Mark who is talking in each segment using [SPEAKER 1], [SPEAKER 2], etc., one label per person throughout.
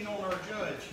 [SPEAKER 1] lean on our judge.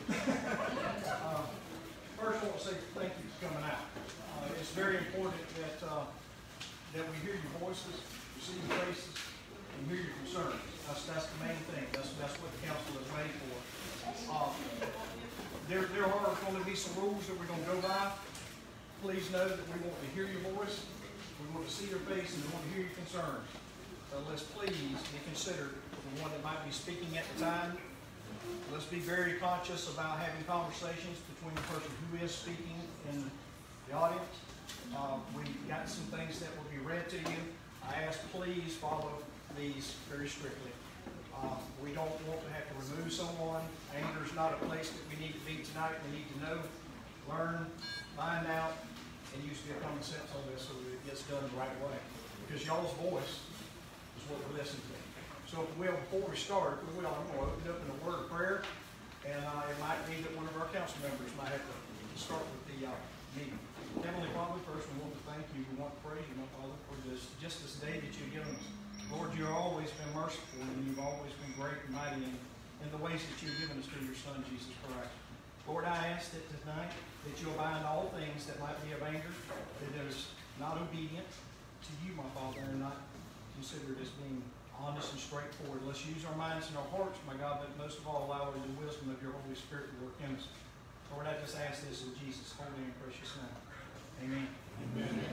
[SPEAKER 1] First, I want to say thank you for coming out. It's very important that we hear your voices, see your faces, and hear your concerns. That's the main thing. That's what the council is made for. There are going to be some rules that we're going to go by. Please know that we want to hear your voice, we want to see your face, and we want to hear your concerns. So let's please be considered the one that might be speaking at the time. Let's be very conscious about having conversations between the person who is speaking and the audience. We've got some things that will be read to you. I ask please follow these very strictly. We don't want to have to remove someone. Anger is not a place that we need to be tonight. We need to know, learn, find out, and use the common sense on this so that it gets done the right way. Because y'all's voice is what we're listening to. So if we will, before we start, I'm going to open up in a word of prayer, and it might be that one of our council members might have to start with the meeting. Heavenly Father, first we want to thank you. We want to praise you, my Father, for just this day that you've given us. Lord, you've always been merciful, and you've always been great and mighty in the ways that you've given us through your Son, Jesus Christ. Lord, I ask that tonight that you'll bind all things that might be of anger, that is not obedient to you, my Father, and not considered as being honest and straightforward. Let's use our minds and our hearts, my God, but most of all, allow the wisdom of your Holy Spirit to work in us. Lord, I just ask this in Jesus' holy and precious name. Amen. Amen.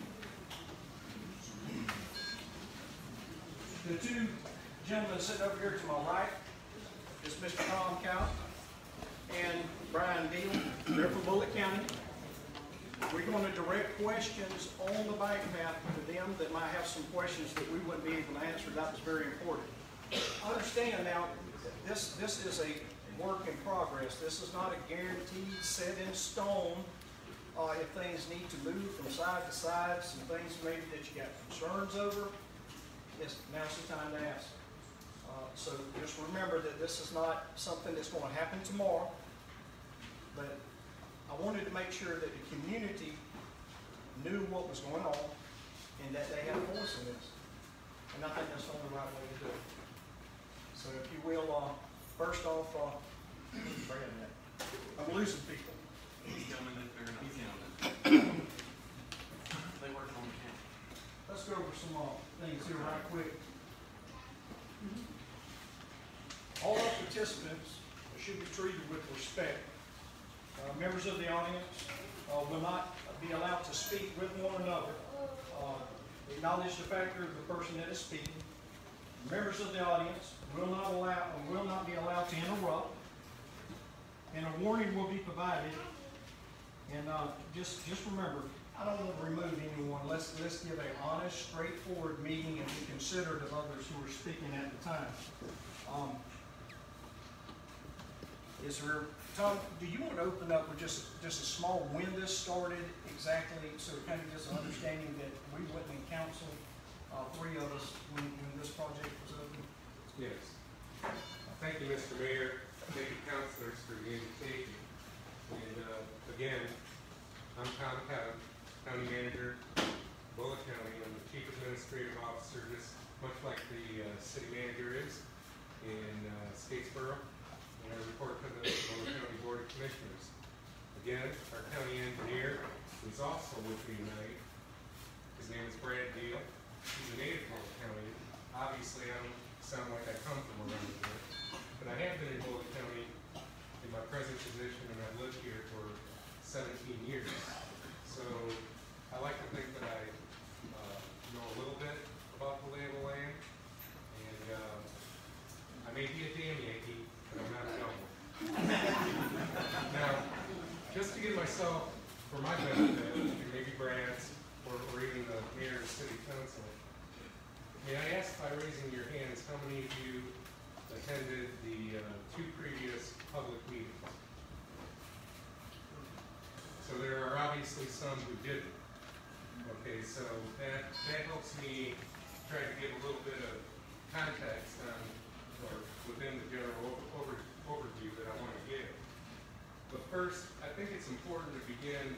[SPEAKER 1] The two gentlemen sitting over here to my right is Mr. Tom Cowart and Brian Deal. They're from Bulloch County. We're going to direct questions on the bike path to them that might have some questions that we wouldn't be able to answer. That was very important. Understand now, this is a work in progress. This is not a guaranteed, set in stone. If things need to move from side to side, some things maybe that you got concerns over, yes, now's the time to ask. So just remember that this is not something that's going to happen tomorrow, but I wanted to make sure that the community knew what was going on and that they had a voice in this. And I think that's the only right way to do it. So if you will, first off, I'm losing people.
[SPEAKER 2] He's coming if they're not counting. They work on the camera.
[SPEAKER 1] Let's go over some things here right quick. All our participants should be treated with respect. Members of the audience will not be allowed to speak with one another. Acknowledge the factor of the person that is speaking. Members of the audience will not be allowed to interrupt, and a warning will be provided. And just remember, I don't want to remove anyone. Let's give an honest, straightforward meeting and be considerate of others who are speaking at the time. Tom, do you want to open up with just a small when this started exactly, so kind of just an understanding that we went in council, three of us, when this project was open?
[SPEAKER 3] Yes. Thank you, Mr. Mayor. Thank you, councilors, for the invitation. And again, I'm Tom Cowart, County Manager, Bulloch County. I'm the Chief Administrative Officer, just much like the City Manager is in Statesboro. And I report to the Bulloch County Board of Commissioners. Again, our county engineer is also with me tonight. His name is Brad Deal. He's a native of Bulloch County. Obviously, I don't sound like I come from around here, but I have been in Bulloch County in my present position, and I've lived here for 17 years. So I like to think that I know a little bit about the lay of the land, and I may be a damn Yankee, but I'm not a dumb one. Now, just to give myself, for my benefit, and maybe Brad's, or even the mayor of the city council, may I ask by raising your hands how many of you attended the two previous public meetings? So there are obviously some who didn't. Okay, so that helps me try to give a little bit of context on, or within the general overview that I want to give. But first, I think it's important to begin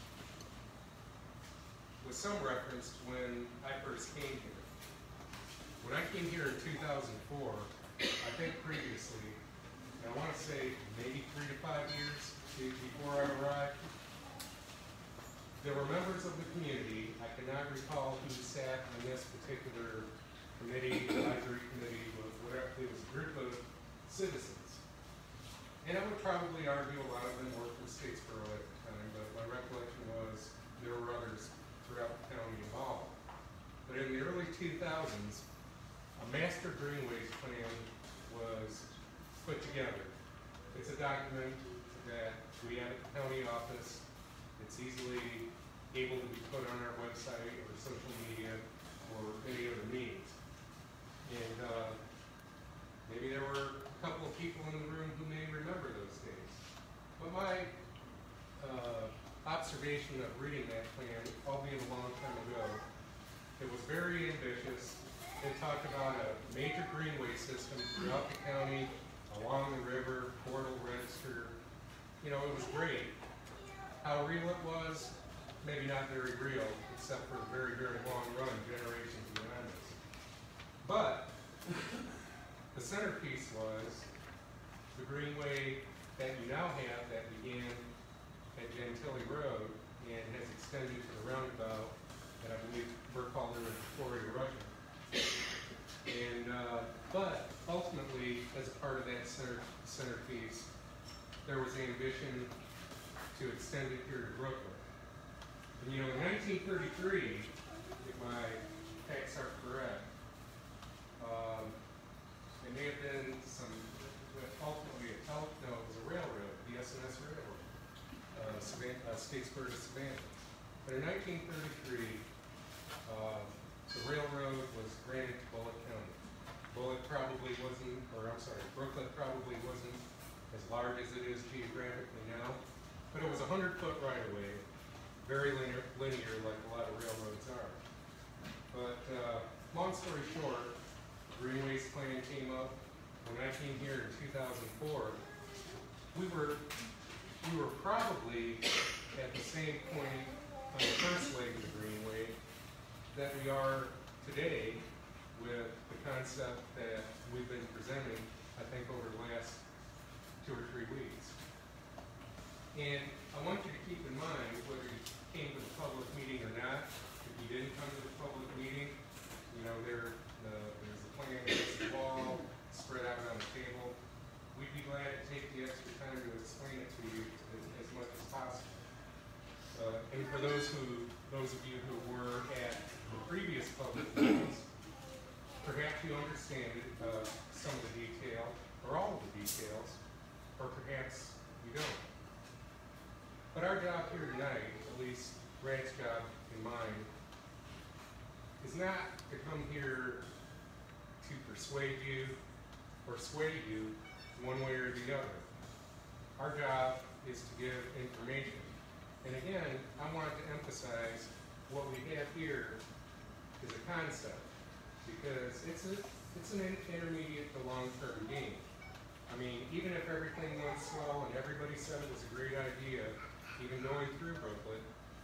[SPEAKER 3] with some reference to when I first came here. When I came here in 2004, I think previously, I want to say maybe 3 to 5 years before I arrived. There were members of the community, I cannot recall who sat on this particular committee, advisory committee, but whatever, it was a group of citizens. And I would probably argue a lot of them worked in Statesboro at the time, but my recollection was there were others throughout the county involved. But in the early 2000s, a master greenways plan was put together. It's a document that we have at the county office. It's easily able to be put on our website or social media or any other means. And maybe there were a couple of people in the room who may remember those days. But my observation of reading that plan, albeit a long time ago, it was very ambitious. It talked about a major greenway system throughout the county, along the river, portal register. You know, it was great. How real it was, maybe not very real, except for the very, very long run, generations beyond us. But the centerpiece was the greenway that you now have that began at Gentilly Road and has extended to the roundabout that I believe we're calling the Victoria Russian. And but ultimately, as a part of that centerpiece, there was ambition to extend it here to Brooklyn. And you know, in 1933, if my facts are correct, there may have been some, ultimately it was a railroad, the S&S Railroad, Statesboro to Savannah. But in 1933, the railroad was granted to Bulloch County. Bulloch probably wasn't, Brooklet probably wasn't as large as it is geographically now, but it was a 100-foot right-of-way, very linear like a lot of railroads are. But long story short, the Greenways plan came up. When I came here in 2004, we were probably at the same point on the first leg of the Greenway that we are today with the concept that we've been presenting, I think, over the last 2 or 3 weeks. And I want you to keep in mind, whether you came to the public meeting or not, if you didn't come to the public meeting, you know, there's a plan against the wall, spread out on the table. We'd be glad to take the extra time to explain it to you as much as possible. And for those of you who were at the previous public meetings, perhaps you understand some of the detail, or all of the details, or perhaps you don't. But our job here tonight, at least Brad's job and mine, is not to come here to persuade you or sway you one way or the other. Our job is to give information. And again, I want to emphasize what we have here is a concept, because it's an intermediate to long-term game. I mean, even if everything went slow and everybody said it was a great idea, even going through Brooklyn,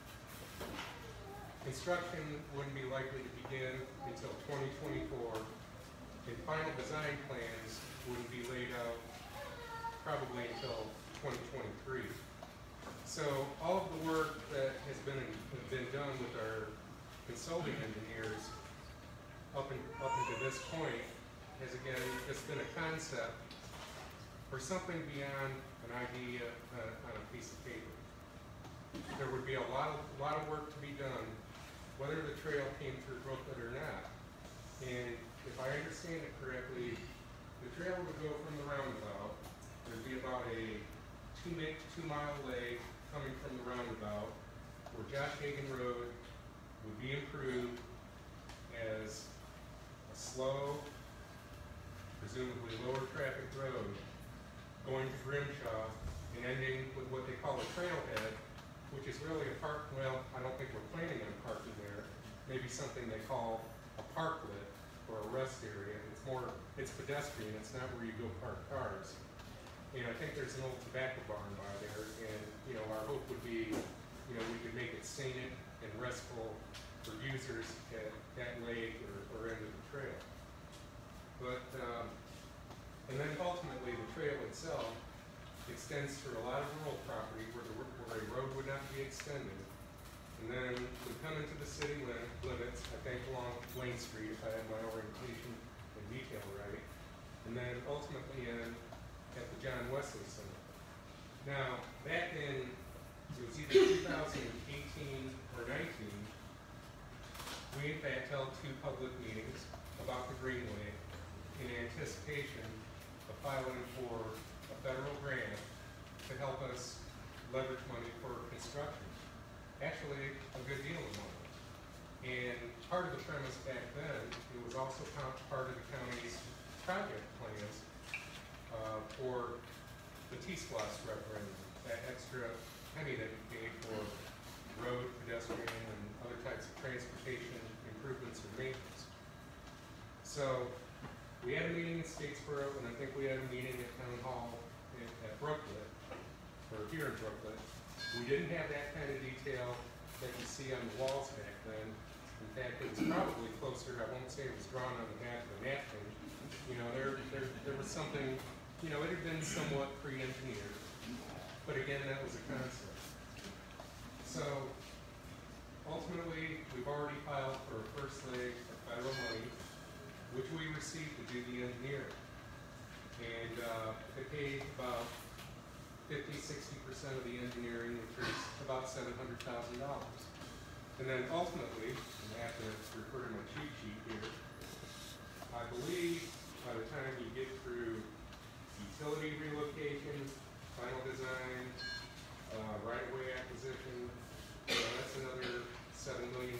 [SPEAKER 3] construction wouldn't be likely to begin until 2024, and final design plans wouldn't be laid out probably until 2023. So all of the work that has been done with our consulting engineers up until this point has again just been a concept or something beyond an idea on a piece of paper. There would be a lot of work to be done, whether the trail came through Brooklyn or not. And if I understand it correctly, the trail would go from the roundabout. There'd be about a 2-mile leg coming from the roundabout, where Josh Hagan Road would be improved as a slow, presumably lower traffic road, going to Grimshaw and ending with what they call a trailhead, which is really a park. Well, I don't think we're planning on parking there. Maybe something they call a parklet or a rest area. It's pedestrian. It's not where you go park cars. And I think there's an old tobacco barn by there. And you know, our hope would be, you know, we could make it scenic and restful for users at that lake or end of the trail. But and then ultimately the trail itself extends through a lot of rural property where a road would not be extended. And then we come into the city limits, I think along Wayne Street, if I have my orientation and detail right, and then ultimately in at the John Wesley Center. Now, back in, it was either 2018 or 19, we in fact held 2 public meetings about the Greenway in anticipation of filing for a federal grant to help us leverage money for construction. Actually, a good deal of money. And part of the premise back then, it was also part of the county's project plans for the T-SPLOST referendum, that extra penny that we paid for road, pedestrian, and other types of transportation improvements or maintenance. So we had a meeting in Statesboro, and I think we had a meeting at Town Hall at Brooklet, or here in Brooklet. We didn't have that kind of detail that you see on the walls back then. In fact, it was probably closer, I won't say it was drawn on the back of the napkin. You know, there was something, you know, it had been somewhat pre-engineered. But again, that was a concept. So, ultimately, we've already filed for a first leg of federal money, which we received to do the engineering. And they paid about 50–60% of the engineering, which is about $700,000. And then ultimately, and I have to refer to my cheat sheet here, I believe by the time you get through utility relocation, final design, right-of-way acquisition, that's another $7 million.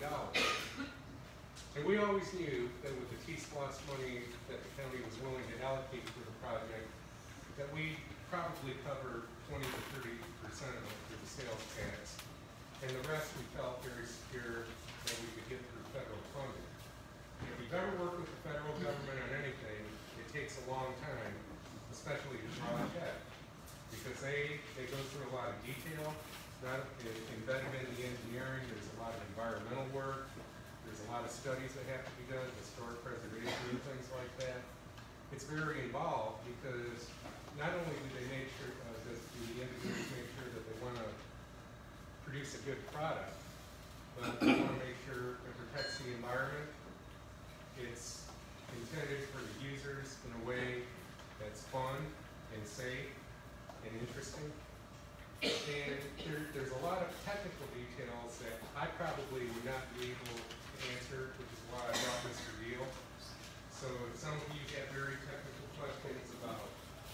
[SPEAKER 3] And we always knew that with the T-SPLOST money that the county was willing to allocate for the project, that we probably cover 20–30% of it through the sales tax. And the rest we felt very secure that we could get through federal funding. And if you've ever worked with the federal government on anything, it takes a long time, especially to draw a check. Because they go through a lot of detail, not embedded in the engineering, there's a lot of environmental work, there's a lot of studies that have to be done, historic preservation and things like that. It's very involved because not only do they make sure, do the engineers make sure that they want to produce a good product, but they want to make sure it protects the environment. It's intended for the users in a way that's fun and safe and interesting. And there's a lot of technical details that I probably would not be able to answer, which is why I brought Mr. Deal. So if some of you have very technical questions about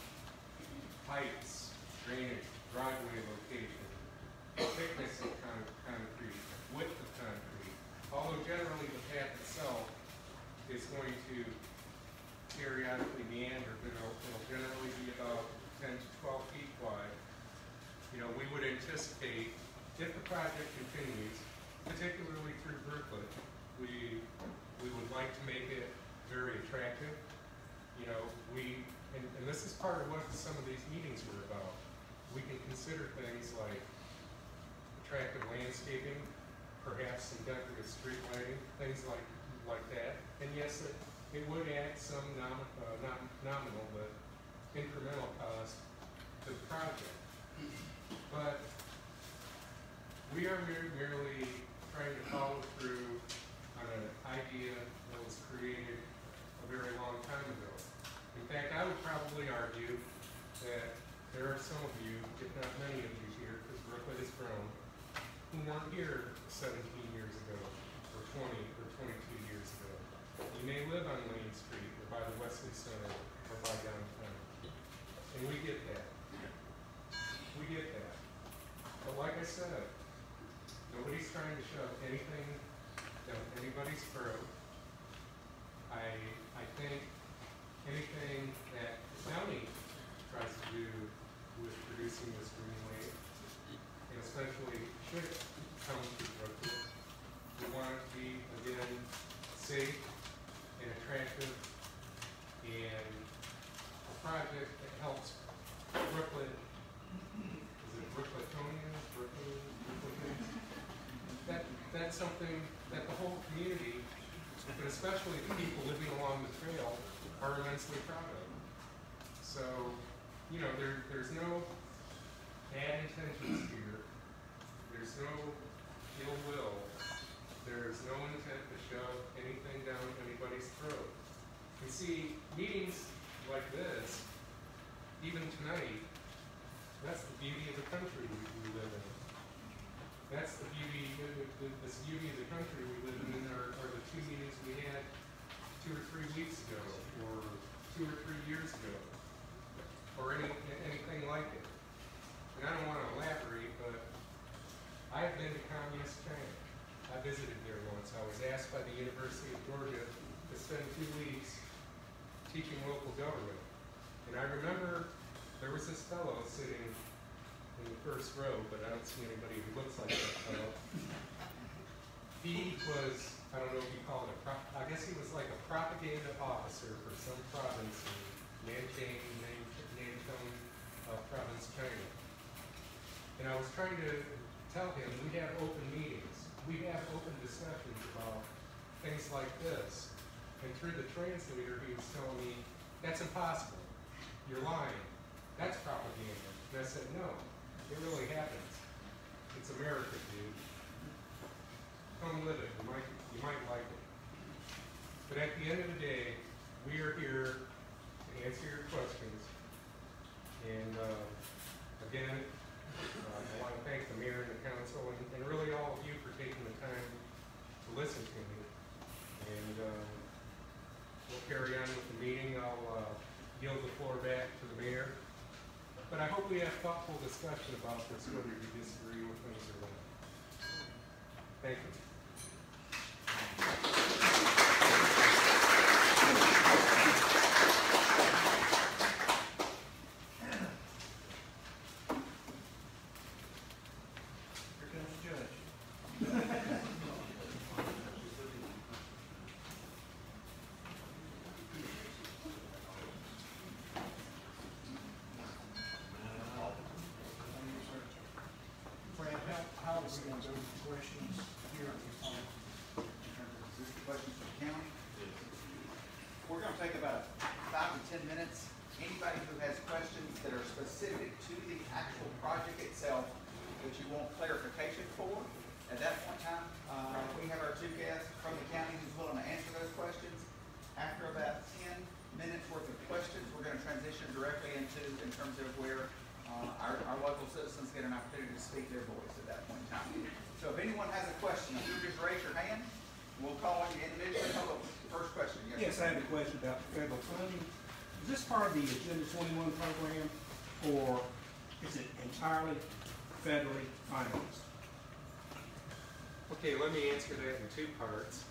[SPEAKER 3] heights, drainage, driveway location, thickness of concrete, width of concrete, although generally the path itself is going to periodically meander, but it'll generally be about 10 to 12 feet wide. You know, we would anticipate, if the project continues, particularly through Brooklet, we would like to make it very attractive. You know, and this is part of what some of these meetings were about. We can consider things like attractive landscaping, perhaps some decorative street lighting, things like that. And yes, it would add some nominal but incremental cost to the project. But we are merely trying to follow through on an idea that was created a very long time ago. In fact, I would probably argue that there are some of you, if not many of you here, because Brooklet has grown, who weren't here 17 years ago, or 20, or 22 years ago. You may live on Wayne Street, or by the Wesley Center, or by downtown. And we get that. We get that. But like I said, nobody's trying to shove anything down anybody's throat. I think anything that the county tries to do with producing this greenway, and especially should it come to Brooklet, we want it to be, again, safe and attractive, and a project that helps Brooklet. Is it Brookletonians? That's something that the whole community, but especially the people living along the trail, are immensely proud of. So, you know, there's no bad intentions here. There's no ill will. There's no intent to shove anything down anybody's throat. You see, meetings like this, even tonight, that's the beauty of the country we live in. That's the beauty, this beauty of the country we live in are the two meetings we had 2 or 3 weeks ago, or 2 or 3 years ago, or anything like it. And I don't want to elaborate, but I've been to Communist China. I visited there once. I was asked by the University of Georgia to spend 2 weeks teaching local government. And I remember there was this fellow sitting in the first row, but I don't see anybody who looks like that fellow. He was, I don't know if you call it I guess he was like a propaganda officer for some province in Nantong province, China. And I was trying to tell him, we have open meetings. We have open discussions about things like this. And through the translator, he was telling me, that's impossible. You're lying. That's propaganda. And I said, no, it really happens. It's America, dude. Come live it. You might like it. But at the end of the day, we are here to answer your questions. And again, I want to thank the mayor and the council, and really all of you for taking the time to listen to me. And we'll carry on with the meeting. I'll yield the floor back to the mayor. But I hope we have thoughtful discussion about this, whether you disagree with things or not. Thank you.
[SPEAKER 1] How are we going to go with questions here?
[SPEAKER 4] Questions for the county? We're going to take about 5 to 10 minutes. Anybody who has questions that are specific to the actual project itself that you want clarification for, at that point in time, we have our 2 guests from the county who's willing to answer those questions. After about 10 minutes worth of questions, we're going to transition directly into in terms of where our local citizens get an opportunity to speak their voice at that point in time. So if anyone has a question, if you just raise your hand, we'll call on you individually. Hello, first question.
[SPEAKER 5] Yes, I have a question about the federal funding. Is this part of the Agenda 21 program, or is it entirely federally financed?
[SPEAKER 3] Okay, let me answer that in 2 parts.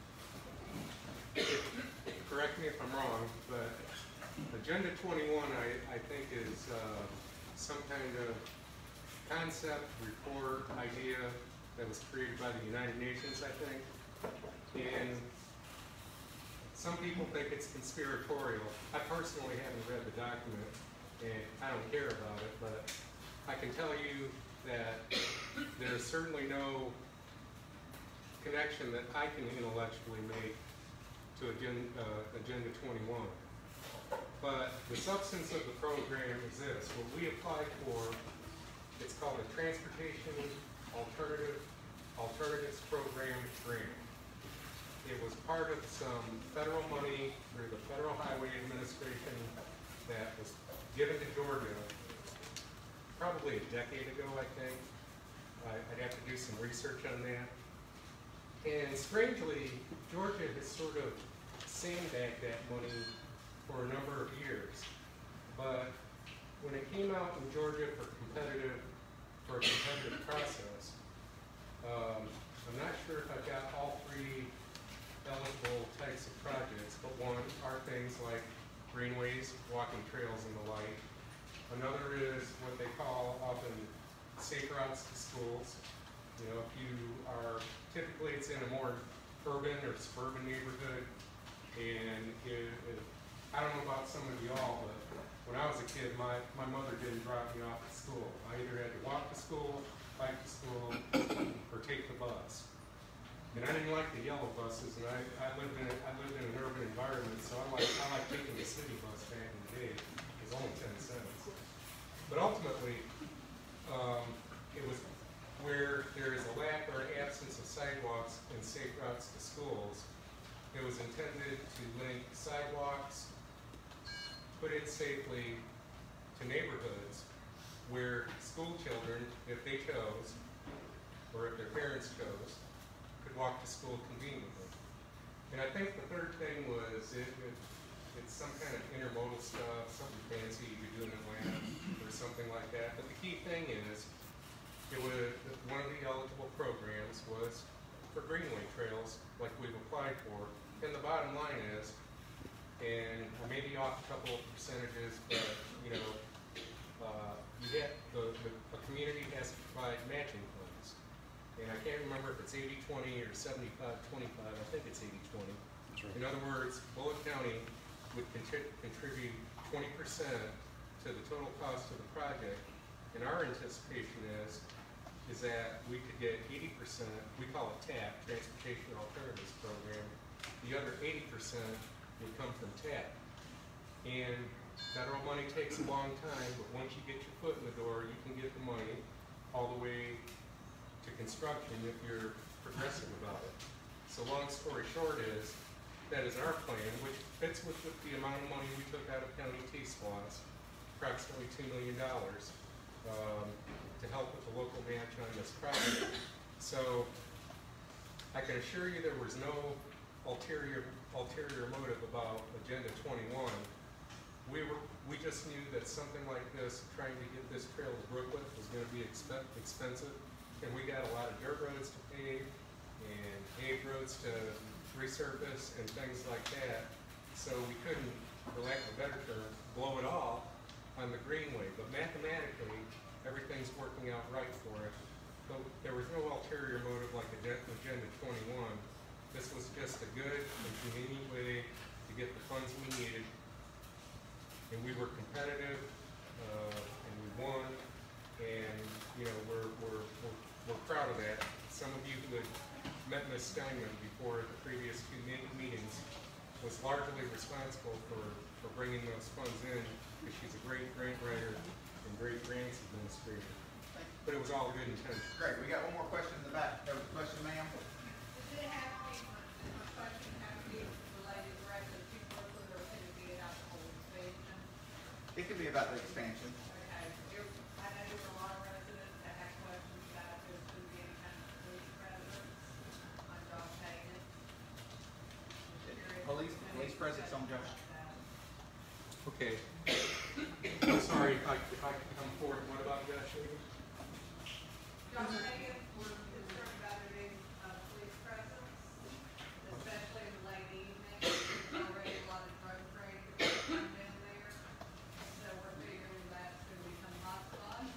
[SPEAKER 3] Correct me if I'm wrong, but Agenda 21, I think, is some kind of concept, report, idea that was created by the United Nations, I think. And some people think it's conspiratorial. I personally haven't read the document, and I don't care about it, but I can tell you that there's certainly no connection that I can intellectually make to Agenda 21. But the substance of the program is this. What we applied for, it's called a Transportation Alternatives Program grant. It was part of some federal money through the Federal Highway Administration that was given to Georgia probably a decade ago, I think. I'd have to do some research on that. And strangely, Georgia has sort of sandbagged that money for a number of years. But when it came out in Georgia for a competitive process, I'm not sure if I've got all 3 eligible types of projects, but one are things like greenways, walking trails, and the like. Another is what they call often safe routes to schools. You know, if you are, typically it's in a more urban or suburban neighborhood, and I don't know about some of y'all, but when I was a kid, my mother didn't drop me off at school. I either had to walk to school, bike to school, or take the bus. And I didn't like the yellow buses, and I lived in an urban environment, so I like taking the city bus back in the day. It was only 10 cents. But ultimately, It was where there is a lack or an absence of sidewalks and safe routes to schools. It was intended to link sidewalks put in safely to neighborhoods where school children, if they chose, or if their parents chose, could walk to school conveniently. And I think the third thing was it's some kind of intermodal stuff, something fancy you could do in Atlanta or something like that. But the key thing is, one of the eligible programs was for Greenway Trails, like we've applied for. And the bottom line is, and I may be off a couple of percentages, but you know, a community has to provide matching funds. And I can't remember if it's 80-20 or 75-25. I think it's 80-20. Right. In other words, Bulloch County would contribute 20% to the total cost of the project. And our anticipation is that we could get 80%, we call it TAP, Transportation Alternatives Program. The other 80% would come from TAP. And federal money takes a long time, but once you get your foot in the door, you can get the money all the way to construction if you're progressive about it. So long story short is, that is our plan, which fits with the amount of money we took out of county T-SPLOST, approximately $2 million, to help with the local match on this project. So I can assure you there was no ulterior motive about Agenda 21. We just knew that something like this, trying to get this trail to Brooklet, was going to be expensive, and we got a lot of dirt roads to pave and paved roads to resurface and things like that. So we couldn't, for lack of a better term, blow it all on the Greenway. But mathematically, everything's working out right for it. So there was no ulterior motive like Agenda 21. This was just a good and convenient way to get the funds we needed. And we were competitive, and we won. And you know, we're proud of that. Some of you who had met Ms. Steinman before the previous two meetings was largely responsible for bringing those funds in, because she's a great grant writer and great grants administrator. But it was all good intention.
[SPEAKER 4] Great, we got one more question in the back. There was a question, ma'am?
[SPEAKER 6] Does it have to be, my question have to be related to residents in Brooklyn, or can it be about the whole expansion?
[SPEAKER 4] It could be about the expansion.
[SPEAKER 6] Okay, I know there were a lot of residents that had questions about if there's going to be any kind of police presence on Josh Hayden.
[SPEAKER 4] Police presence on Josh.
[SPEAKER 3] Okay. I'm sorry if I could come forward. What about Josh Hayden?
[SPEAKER 6] Josh Hayden, we're concerned about there being police presence, especially in the late evening. There's already a lot of drug trade that's come down there, so we're figuring that's going to become a hotspot.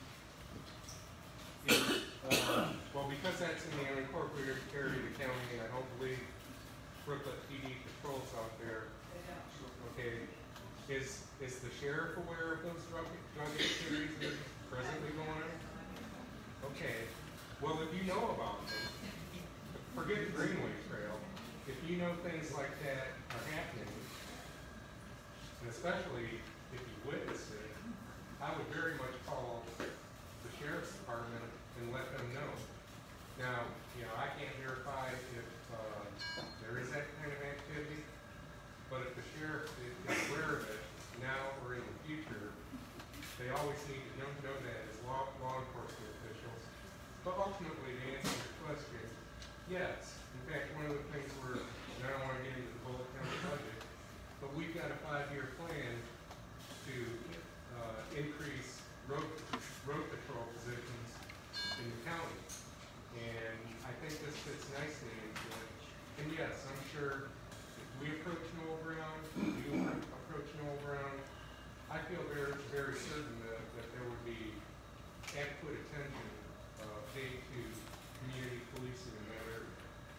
[SPEAKER 3] Well, because that's in the unincorporated area of the county, and I don't believe Brooklet PD patrols out there.
[SPEAKER 6] They don't.
[SPEAKER 3] Okay. Is the sheriff aware of those drug activities that are presently going on? Okay. Well, if you know about them, forget the Greenway Trail. If you know things like that are happening, and especially if you witness it, I would very much call the sheriff's department and let them know. Now, you know, I can't verify if there is that kind of activity, but if the sheriff is aware of it now or in the future, they always need to know that as law enforcement officials. But ultimately, to answer your question, yes. In fact, one of the things and I don't want to get into the Bulloch County budget, but we've got a 5-year plan to increase road patrol positions in the county. And I think this fits nicely into it. And yes, I'm sure if we approach Noel Brown, you approach Noel Brown, I feel very, very certain that there would be adequate attention paid to community policing in that area.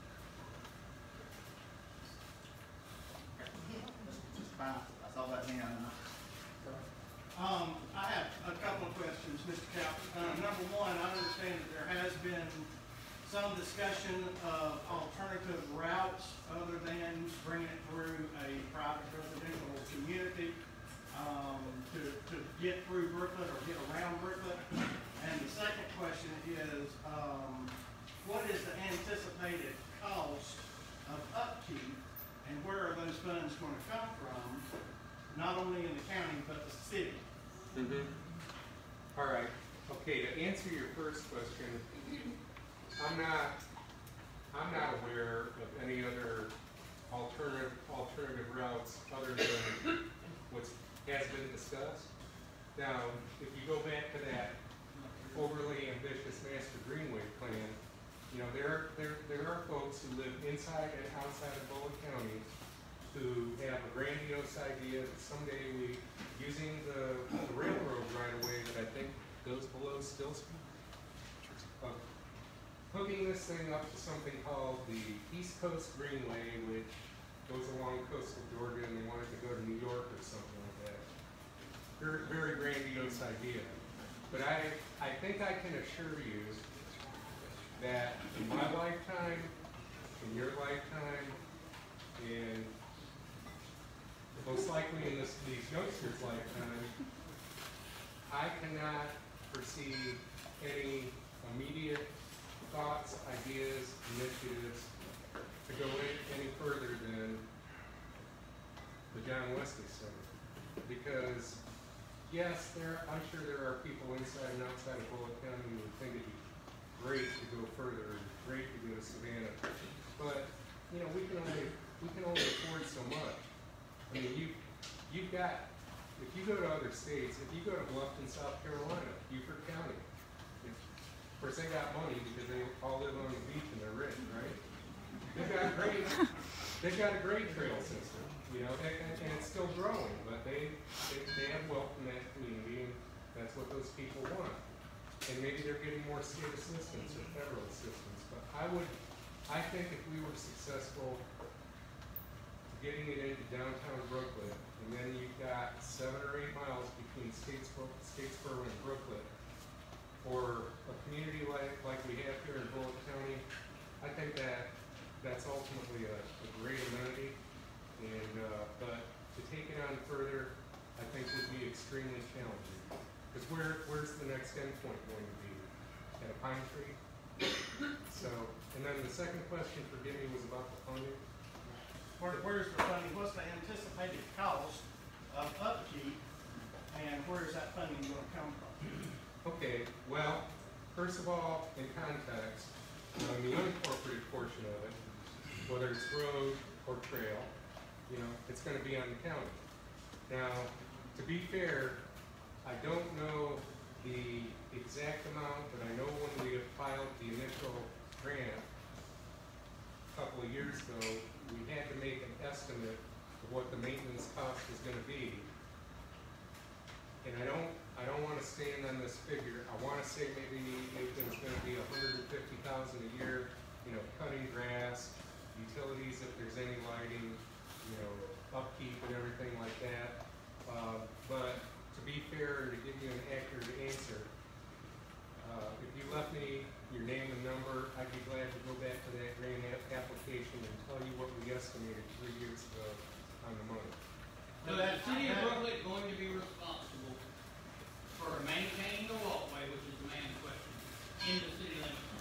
[SPEAKER 4] Just fine. I saw that hand.
[SPEAKER 5] I have a couple of questions, Mr. Cowart. Number one, I understand that there has been some discussion of alternative routes other than bringing it through a private residential community. to get through Brooklet or get around Brooklet? And the second question is, what is the anticipated cost of upkeep, and where are those funds going to come from, not only in the county, but the city?
[SPEAKER 3] All right, okay, to answer your first question, I'm not aware of any other alternative routes other than what has been discussed. Now, if you go back to that overly ambitious master greenway plan, you know, there are folks who live inside and outside of Bulloch County who have a grandiose idea that someday using the railroad right away that I think goes below Still Street, of hooking this thing up to something called the East Coast Greenway, which goes along coastal Georgia, and they wanted to go to New York or something like that. Very, very grandiose idea. But I think I can assure you that in my lifetime, in your lifetime, and most likely in these youngsters' lifetime, I cannot foresee any immediate thoughts, ideas, initiatives to go any further than the John Wesley Center. Because, yes, I'm sure there are people inside and outside of Bulloch County who would think it'd be great to go further, great to go to Savannah. But, you know, we can only afford so much. I mean, you've got, if you go to other states, if you go to Bluffton, South Carolina, Beaufort County, of course they got money because they all live on the beach and they're rich, right? They've got a great trail system, you know, and it's still growing, but they have wealth in that community, and that's what those people want. And maybe they're getting more state assistance or federal assistance, but I think if we were successful getting it into downtown Brooklet, and then you've got 7 or 8 miles between Statesboro and Brooklet, or a community like we have here in Bulloch County, I think that's ultimately a great amenity. And but to take it on further, I think would be extremely challenging. Because where's the next endpoint going to be? At a pine tree? So, and then the second question, forgive me, was about the funding.
[SPEAKER 5] Where's the funding? What's the anticipated cost of upkeep, and where is that funding going to come from?
[SPEAKER 3] Okay, well, first of all, in context, on the unincorporated portion of it, whether it's road or trail, you know, it's going to be on the county. Now, to be fair, I don't know the exact amount, but I know when we filed the initial grant a couple of years ago, we had to make an estimate of what the maintenance cost was going to be. And I don't want to stand on this figure. I want to say maybe it's going to be $150,000 a year, you know, cutting grass, utilities if there's any lighting, you know, upkeep and everything like that. But to be fair and to give you an accurate answer, if you left me your name and number, I'd be glad to go back to that grant application and tell you what we estimated 3 years ago on the money.
[SPEAKER 7] So the city of Brooklet going to be responsible for maintaining the walkway, which is the main question, in the city limits?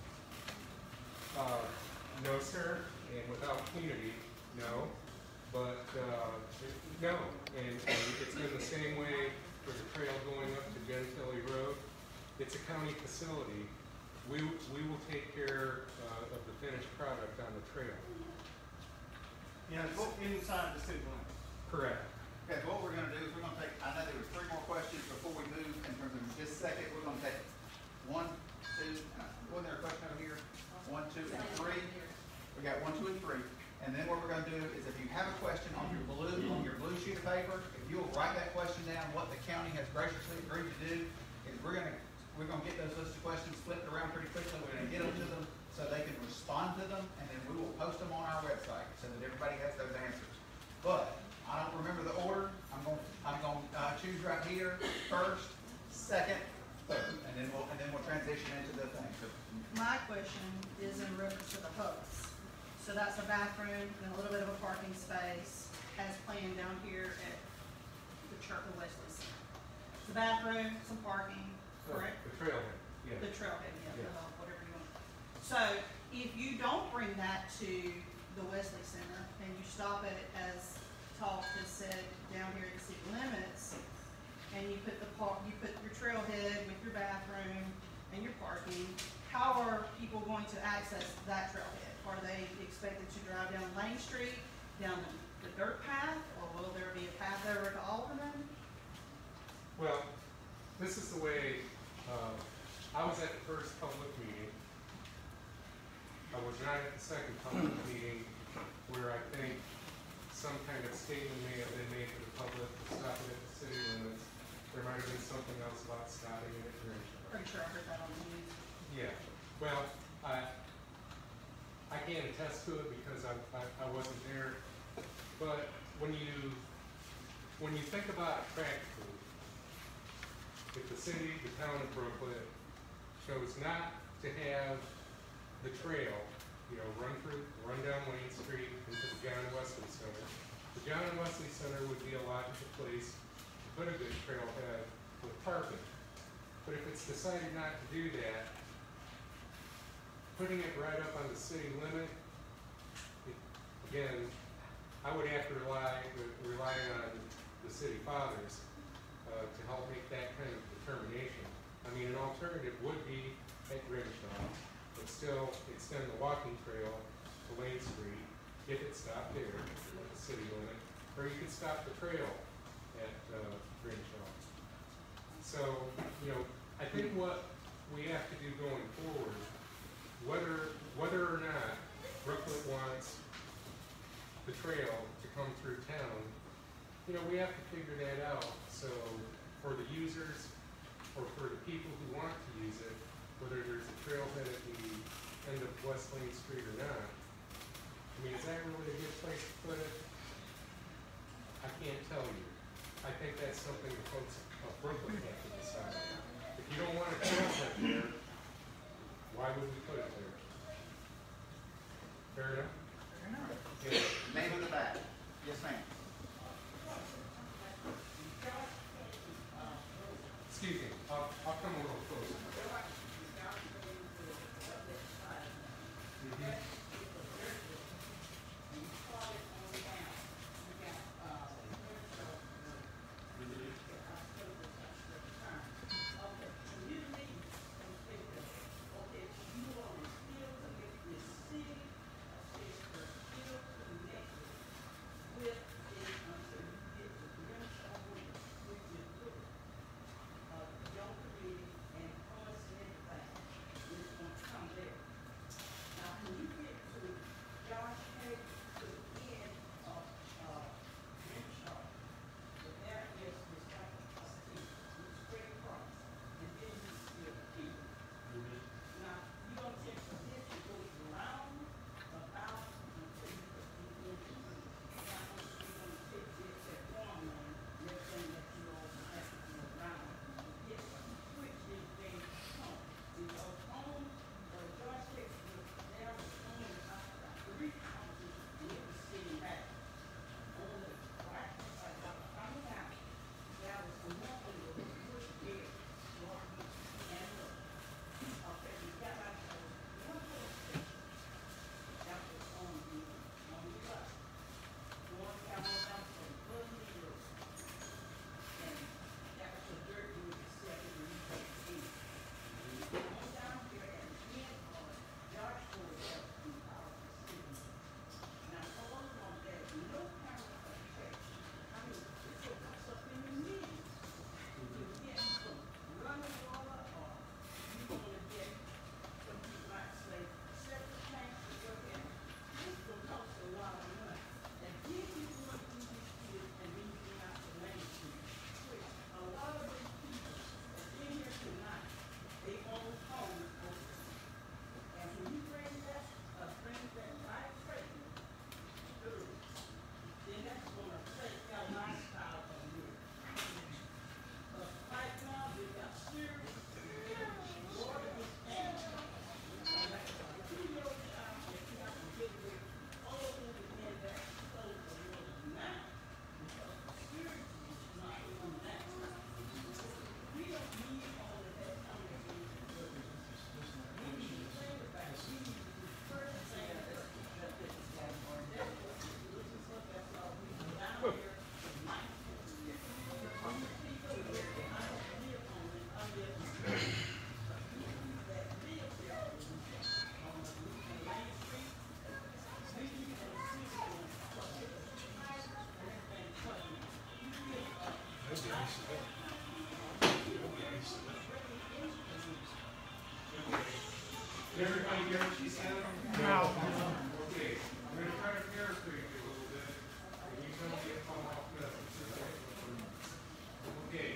[SPEAKER 3] No, sir, and without community, no. But, no, and it's been the same way for the trail going up to Gentilly Road. It's a county facility. We will take care of the finished product on the trail.
[SPEAKER 5] Yeah, it's inside the city limits.
[SPEAKER 3] Correct.
[SPEAKER 4] Okay, so what we're gonna do is we're gonna take, I know there were 3 more questions before we move in terms of just a second. We're gonna take 1, 2, wasn't there a question over here? 1, 2, and 3. We got 1, 2, and 3. And then what we're gonna do is if you have a question on your blue sheet of paper, if you'll write that question down, what the county has graciously agreed to do is we're gonna get those list of questions flipped around pretty quickly. We're gonna get them to them so they can respond to them, and then we will post them on our website so that everybody has those answers. But I don't remember the order. I'm gonna choose right here, first, second, third, and then we'll transition into the thing. So,
[SPEAKER 8] My question is in reference to the hooks. So that's a bathroom and a little bit of a parking space as planned down here at the the Wesley Center. The bathroom, some parking, correct?
[SPEAKER 3] The trailhead, yeah.
[SPEAKER 8] The trailhead, yeah,
[SPEAKER 3] Yeah.
[SPEAKER 8] whatever you want. So if you don't bring that to the Wesley Center and you stop it, as Talk has said, down here at the city limits, and you put you put your trailhead with your bathroom and your parking, how are people going to access that trailhead? Are they expected to drive down Lane Street, down the dirt path, or will there be a path over to Alderman?
[SPEAKER 3] Well, this is the way, I was at the first public meeting. I was not at the second public meeting, where I think some kind of statement may have been made to the public to stop it at the city limits. There might have been something else about stopping it at Griffith.
[SPEAKER 8] Pretty sure I heard that on the news.
[SPEAKER 3] Yeah, well, I can't attest to it because I wasn't there, but when you think about it practically, if the city, the town of Brooklet chose not to have the trail, you know, run down Wayne Street into the John Wesley Center, the John Wesley Center would be a logical place to put a good trailhead with parking. But if it's decided not to do that, putting it right up on the city limit, again, I would have to rely on the city fathers to help make that kind of determination. I mean, an alternative would be at Grimshaw, but still extend the walking trail to Lane Street if it stopped there at the city limit, or you could stop the trail at Grimshaw. So, you know, I think what we have to do going forward, whether or not Brooklet wants the trail to come through town, you know, we have to figure that out. So for the users or for the people who want to use it, whether there's a trailhead at the end of West Lane Street or not, I mean, is that really a good place to put it? I can't tell you. I think that's something the folks of Brooklet have to decide. If you don't want a trailhead there, why would we put it there? Fair enough?
[SPEAKER 8] Fair enough.
[SPEAKER 3] Yeah.
[SPEAKER 4] Name in the back. Yes, ma'am.
[SPEAKER 3] Excuse me, I'll come a little closer. Mhm. what she said?
[SPEAKER 1] No.
[SPEAKER 3] Okay, I'm gonna try to paraphrase you a little bit, and you tell me if I'm off message. Okay.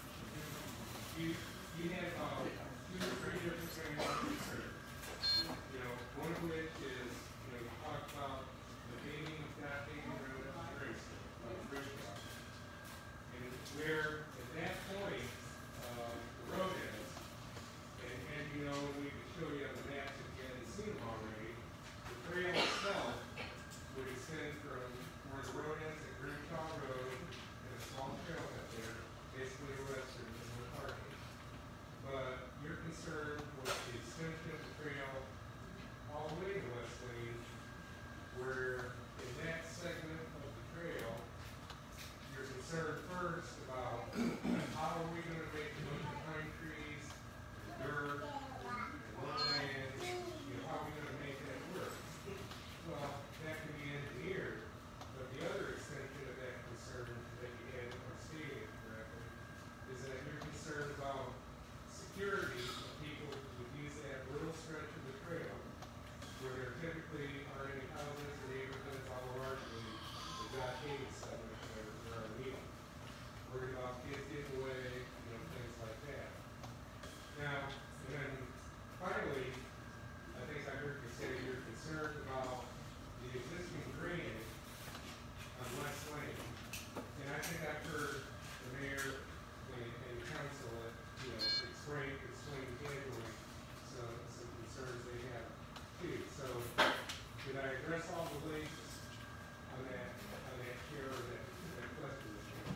[SPEAKER 3] You have, 2 or 3 different things to consider. You know, one of which is, you know, you talk about the paving of that paving road at Griffith. And where, at that point, the road is, and you know, we could show you on the maps if you hadn't seen them already, the trail itself would extend from where the road ends at Griffith Road, and a small trail up there, basically western of the parking. But you're concerned with the extension of the trail all the way to West Lane, where in that segment of the trail, you're concerned first about how are we gonna make the pine trees, and dirt, and lowlands, you know, how are we gonna make that work? Well, that can be engineered, but the other extension of that concern that you had, if I'm stating it correctly, is that you're concerned about security of people who use that little stretch of the trail, where there typically are any houses or neighborhoods all largely the blockade segment or are meeting. Worried about kids getting away, you know, things like that. Now, and then finally, I think I heard you say you're concerned about the existing drainage on West Lane. And I think I've heard the mayor and council, you know, explain casually some concerns they have too. So, did I address all the links on that chair or that question?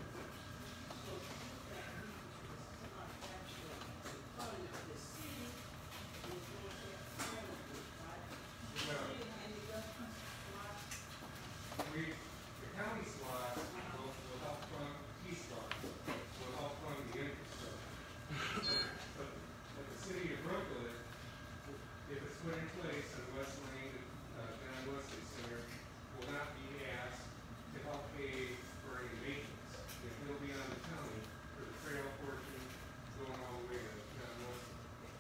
[SPEAKER 3] The county slot will help fund T-slot, will help fund the infrastructure. But the city of Brooklet, if it's put in place on West Lane, down Wesley Center, will not be asked to help pay for any maintenance. It'll be on the county for the trail portion going all the way to John Wesley.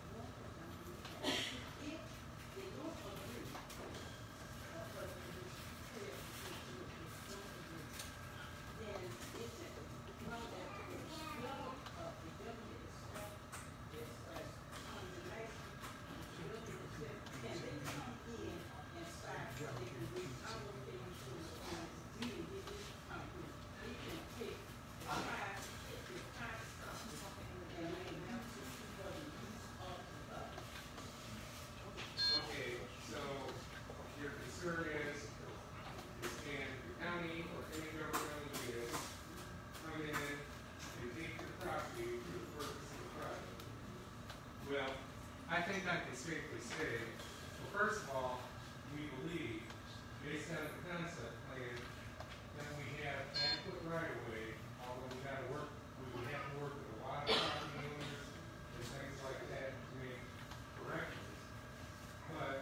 [SPEAKER 3] Okay, so your concern is, can the county or any governmental unit come in and take your property for the purpose of the project? Well, I think I can safely say, well, first of all, we believe, based on the concept plan, that we have adequate right-of-way, although we would have to work with a lot of property owners and things like that to make corrections. But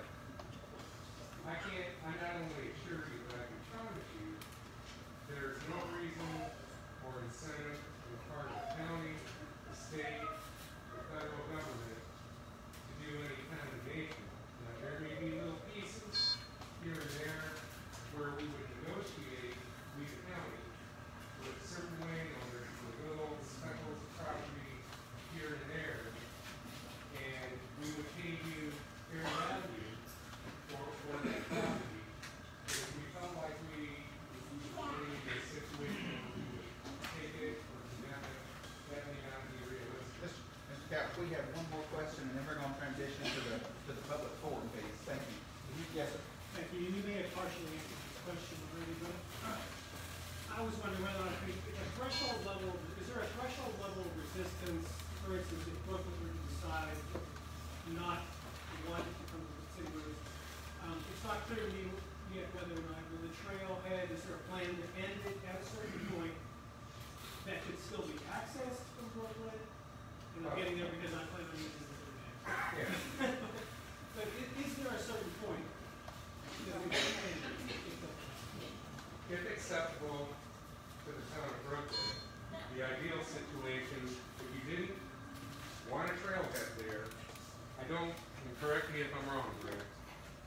[SPEAKER 3] I not only assure you, but I can promise you, there's no reason or incentive on the part of the county, the state, the federal government to do any condemnation. Now, there may be little pieces here and there where we would negotiate, we the county, with certain landowners for little speckles of property here and there, and we would pay you fair value for that property. If we felt like we were in a situation where we would take it or condemn it, that may not be realistic.
[SPEAKER 4] Mr. Cowart, we have one more question, and then we're gonna transition to the public forum phase. Thank you. Yes, sir.
[SPEAKER 9] Thank you. You may have partially answered this question already, but I was wondering whether or not is there a threshold level of resistance, for instance, if Brooklyn were to decide not to want it to come to the city limits? It's not clear to me yet whether or not with the trailhead, is there a plan to end it at a certain point that could still be accessed from Brooklyn? And I'm getting there because I plan on using it every day.
[SPEAKER 3] Yeah.
[SPEAKER 9] But is there a certain point that we can end it?
[SPEAKER 3] If acceptable to the town of Brooklyn, the ideal situation, if you didn't want a trailhead there, I don't, and correct me if I'm wrong, Rick,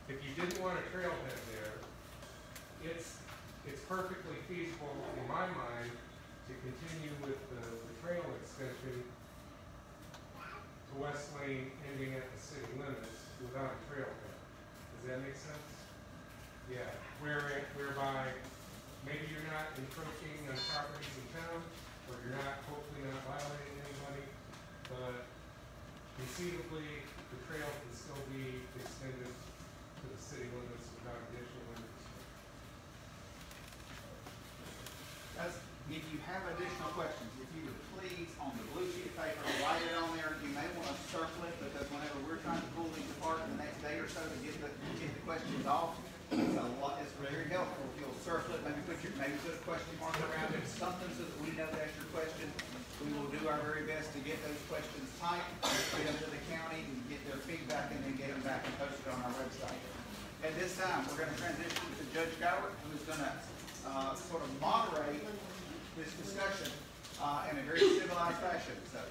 [SPEAKER 3] if you didn't want a trailhead there, it's perfectly feasible in my mind to continue with the trail extension to West Lane ending at the city limits without a trailhead. Does that make sense? Yeah, whereby maybe you're not encroaching on properties in town, or you're not, hopefully not violating anybody, but conceivably, the trail can still be extended to the city limits without additional limits.
[SPEAKER 4] If you have additional questions, if you would please, on the blue sheet of paper, write it on there. You may want to circle it, because whenever we're trying to pull these apart in the next day or so to get the questions off, it's very helpful if you'll circle it, maybe put a question mark around it, something so that we know that's your question. We will do our very best to get those questions typed, get them to the county, and get their feedback, and then get them back and posted on our website. At this time, we're going to transition to Judge Cowart, who's going to sort of moderate this discussion in a very civilized fashion. So,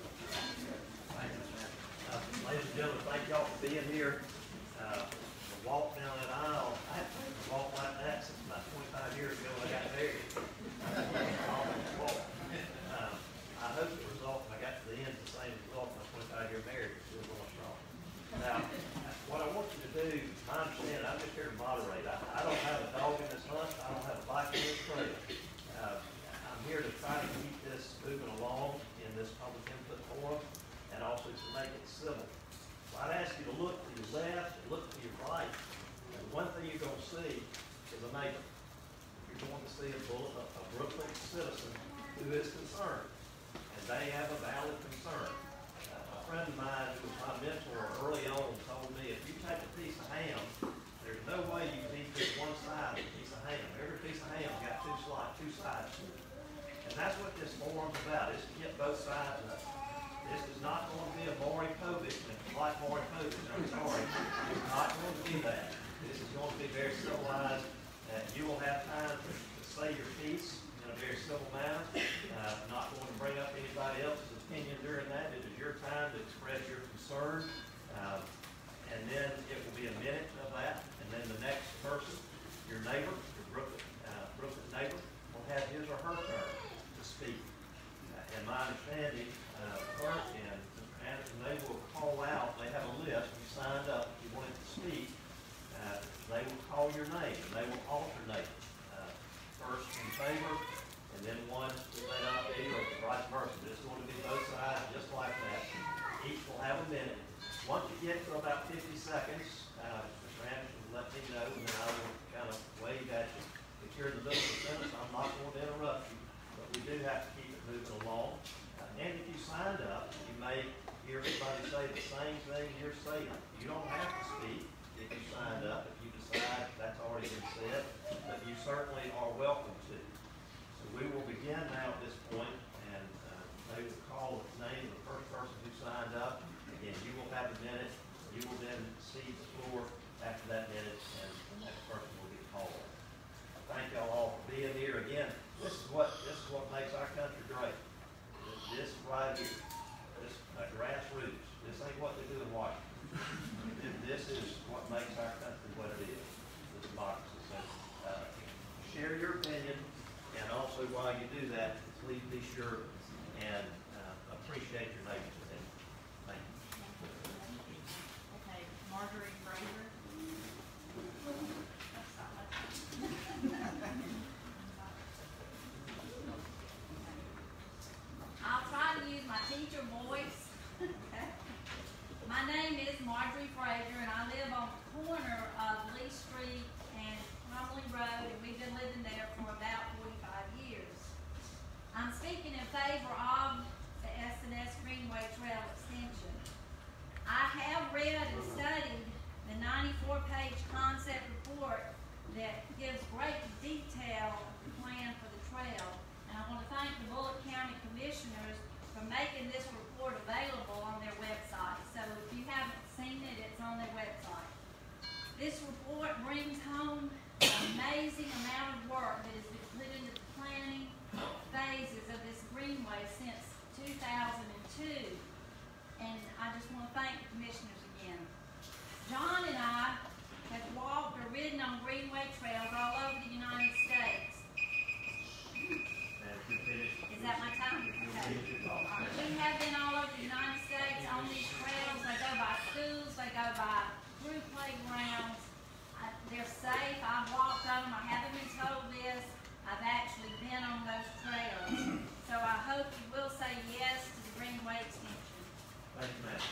[SPEAKER 10] ladies and gentlemen, thank y'all for being here. The walk down that aisle, I haven't taken a walk like that since about 25 years ago when I got married. I hope the result, when I got to the end, is the same result my 25-year marriage is still going strong. Now, what I want you to do, I understand, I'm just here to moderate. I don't have a dog in this hunt. I don't have a bike in this trail. I'm here to try to keep this moving along in this public input forum, and also to make it civil. So I'd ask you to look to your left and look to your right. And the one thing you're going to see is a neighbor. You're going to see a Brooklet citizen who is concerned, and they have a valid concern. A friend of mine who was my mentor early on told me, if you take a piece of ham, there's no way you can eat just one side of a piece of ham. Every piece of ham's got two sides to it. And that's what this forum's about, is to get both sides of it. This is not going to be a Maury Povich, like Maury Povich, I'm sorry. It's not going to be that. This is going to be very civilized. You will have time to say your piece in a very civil manner. Not going to bring up anybody else's opinion during that. It is your time to express your concern. And then it will be a minute of that. And then the next person, your neighbor, your Brooklet neighbor, will have his or her turn to speak. And my understanding, Clerk and Mr. Anderson, they will call out, they have a list, you signed up, if you wanted to speak, they will call your name, and they will alternate, first in favor, and then one who may not be, or vice versa. It's going to be both sides, just like that. Each will have a minute. Once you get to about 50 seconds, Mr. Anderson will let me know, and then I will kind of wave at you. If you're in the middle of the sentence, I'm not going to interrupt you, but we do have to keep it moving along. And if you signed up, you may hear somebody say the same thing you're saying. You don't have to speak if you signed up. If you decide that's already been said, but you certainly are welcome to. So we will begin now at this point, and they will call the name of the first person who signed up. Again, you will have a minute. You will then cede the floor after that minute, and the next person will be called. Thank y'all all for being here. Again, this is what makes our country great. This right here, this grassroots. This ain't what they do in Washington. This is what makes our country what it is, the democracy. So share your opinion, and also while you do that, please be sure and appreciate your neighbor's opinion. Thank you.
[SPEAKER 8] Okay, Marjorie Fraser.
[SPEAKER 11] I'll try to use my teacher voice. Okay. My name is Marjorie Fraser, and I live on the corner of Lee Street and Cromley Road, and we've been living there for about 45 years. I'm speaking in favor of the S&S Greenway Trail extension. I have read and studied the 94-page concept report that gives great detail of the plan for the trail. And I want to thank the Bulloch County Commissioners for making this report available on their website. So if you haven't seen it, it's on their website. This report brings home an amazing amount of work that has been put into the planning phases of this greenway since 2002. And I just want to thank the commissioners again. John and I have walked playgrounds. They're safe, I've walked on them, I haven't been told this, I've actually been on those trails. So I hope you will say yes to the Greenway extension.
[SPEAKER 10] Thank you, ma'am.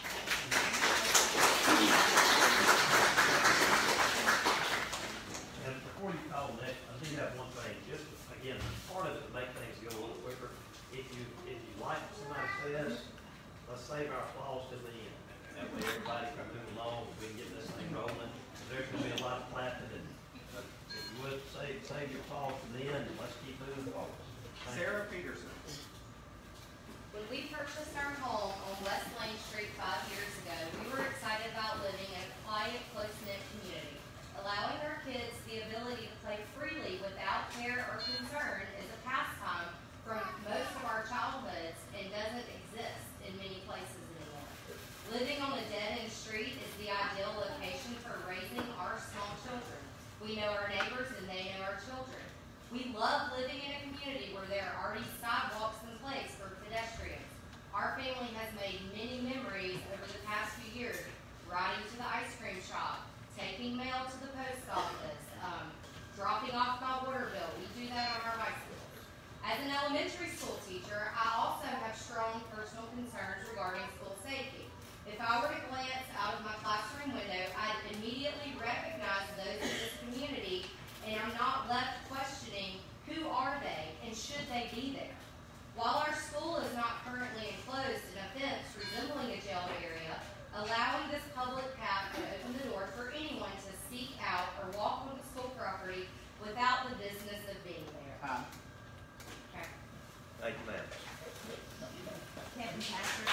[SPEAKER 10] And before you call next, I do have one thing, just again, part of it to make things go a little quicker. If you like what somebody says, let's save our applause to the end. That way everybody can move along, we can get this thing rolling. There's gonna be a lot of clapping, and if you would save your applause to the end, and let's keep moving forward. Thank you.
[SPEAKER 4] Sarah Peterson.
[SPEAKER 12] When we purchased our home on West Lane Street 5 years ago, we were excited about living in a quiet, close-knit community. Allowing our kids the ability to play freely without care or concern is a pastime from most of our childhoods and doesn't exist in many places anymore. Living on a dead-end street is the ideal location for raising our small children. We know our neighbors and they know our children. We love living in a community where there are already sidewalks in place for pedestrians. Our family has made many memories over the past few years, riding to the ice cream shop, taking mail to the post office, dropping off my water bill. We do that on our bicycles. As an elementary school teacher, I also have strong personal concerns regarding school safety. If I were to glance out of my classroom window, I'd immediately recognize those in this community, and I'm not left questioning who are they and should they be there. While our school is not currently enclosed in a fence resembling a jail area, allowing this public path to open the door for anyone to seek out or walk on the school property without the business of being there. Okay.
[SPEAKER 10] Thank you, ma'am.
[SPEAKER 11] Kevin Patrick.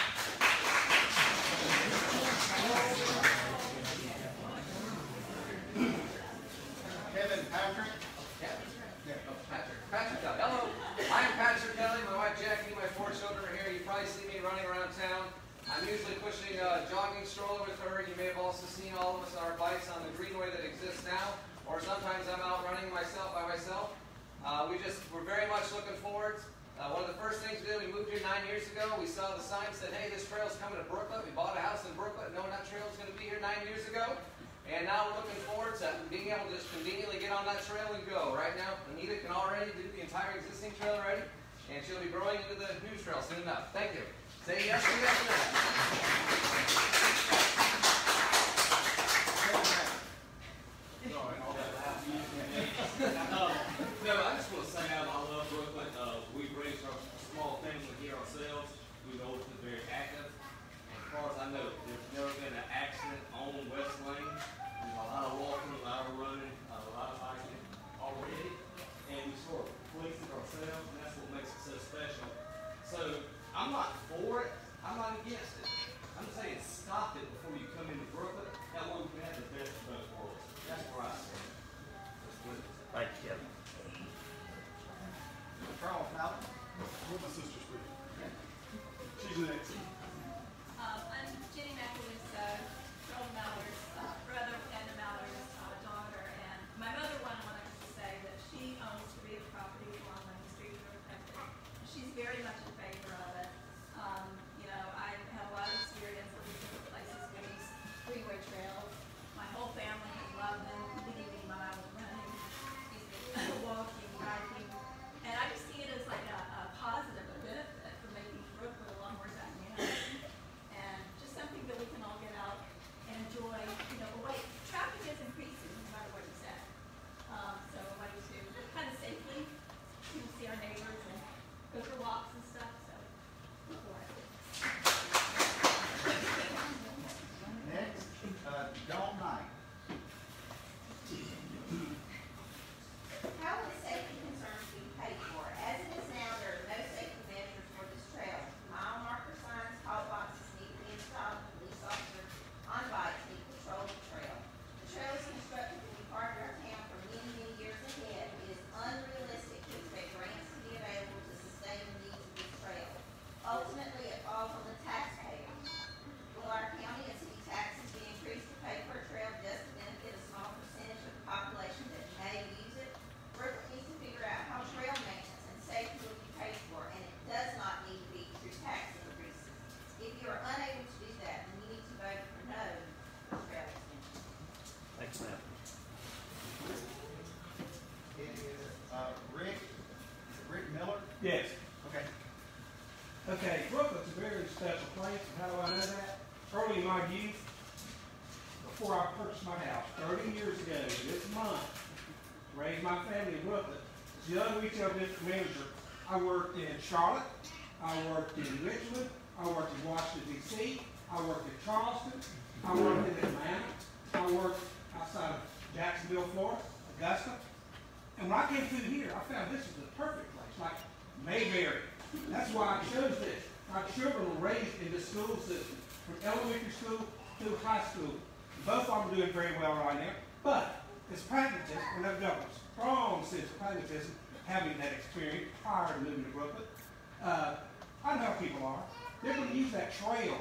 [SPEAKER 4] Kevin Patrick.
[SPEAKER 2] Patrick Kelly. Hello, I'm Patrick Kelly. My wife Jackie, my 4 children are here. You probably see me running around town. I'm usually pushing a jogging stroller with her. You may have also seen all of us on our bikes on the greenway that exists now, or sometimes I'm out running by myself. We're very much looking forward. One of the first things we did, we moved here 9 years ago. We saw the sign that said, hey, this trail's coming to Brooklet. We bought a house in Brooklet knowing that trail was going to be here 9 years ago. And now we're looking forward to being able to just conveniently get on that trail and go. Right now, Anita can already do the entire existing trail already, and she'll be growing into the new trail soon enough. Thank you. Say yes to yes to that.
[SPEAKER 13] No, I just want to say how I love Brooklyn. We've raised our small family here ourselves. We've always been very active. And as far as I know, there's never been an accident on West Lane. There's a lot of walking, a lot of running, a lot of biking already. And we sort of police it ourselves, and that's what makes it so special. So I'm not for it. I'm not against it. I'm saying stop it before you come into Brooklyn. That way we can have the best of both worlds. That's where I stand.
[SPEAKER 10] Thank you, Kevin.
[SPEAKER 4] Charles Malcolm.
[SPEAKER 14] What my sister speak? She's next.
[SPEAKER 15] I'm Jenny McAleese, Joel Mallard's brother and Mallard's daughter. And my mother wanted to say that she owns the real property along Main Street. She's very much in favor of it. You know, I have a lot of experience with different places with these Greenway trails. My whole family has loved them, believe me, when I was running, walking, biking. And I just see it as like a positive, a benefit for making Brooklyn a lot more dynamic. And just something that we can all get out and enjoy
[SPEAKER 16] Yes.
[SPEAKER 4] Okay.
[SPEAKER 16] Okay, Brooklet's a very special place, and how do I know that? Early in my youth, before I purchased my house, 30 years ago, this month, raised my family in Brooklet. As a young retail district manager, I worked in Charlotte, I worked in Richmond, I worked in Washington, D.C., I worked in Charleston, I worked in Atlanta, I worked outside of Jacksonville, Florida, Augusta. And when I came through here, I found this is the perfect place, like Mayberry. That's why I chose this. My children were raised in the school system, from elementary school to high school. Both of them are doing very well right now. But as pragmatists, and I've got a strong sense of pragmatism, having that experience prior to moving to Brooklyn, I know how people are. They're going to use that trail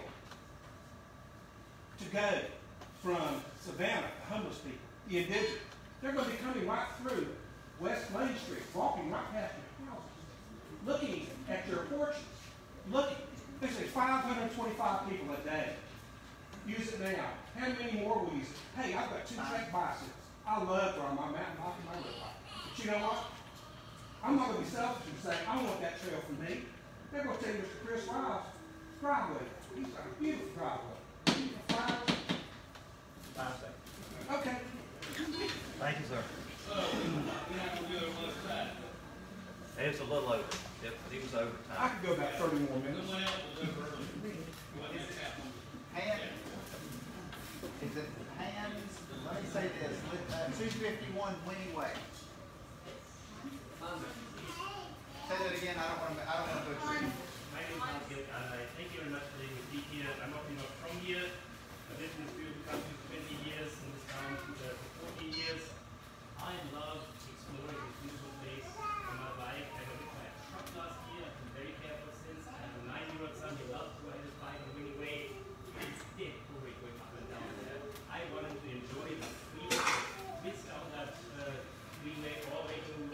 [SPEAKER 16] to go from Savannah, the homeless people, the indigent. They're going to be coming right through West Main Street, walking right past your houses, looking at your porches, looking. They say 525 people a day use it now. How many more will use it? Hey, I've got 2 track bicycles. I love riding my mountain bike and my road bike. But you know what? I'm not going to be selfish and say, I want that trail for me. They're going to take Mr. Chris Riles' driveway. He's got a beautiful driveway. Beautiful flowers.
[SPEAKER 10] 5 seconds.
[SPEAKER 16] Okay.
[SPEAKER 10] Thank you, sir. It's a little over. Yep, he was over time.
[SPEAKER 16] I could go about 30 more minutes.
[SPEAKER 4] Hand, is it hands, let me say this, 251 Winnie Way. Say that again, I don't want to butcher it.
[SPEAKER 17] My name is Nicky. Thank you very much for letting me be here. I'm not from here. I lived in the field country for 20 years, in this town for 14 years. I love exploring this beautiful place on my bike. I got my truck last year. I've been very careful since. I have a 9-year-old son who loves to ride his bike on Winnie Way. It's dead boring going up and down there. I wanted to enjoy the freedom, missed out that Greenway all the way to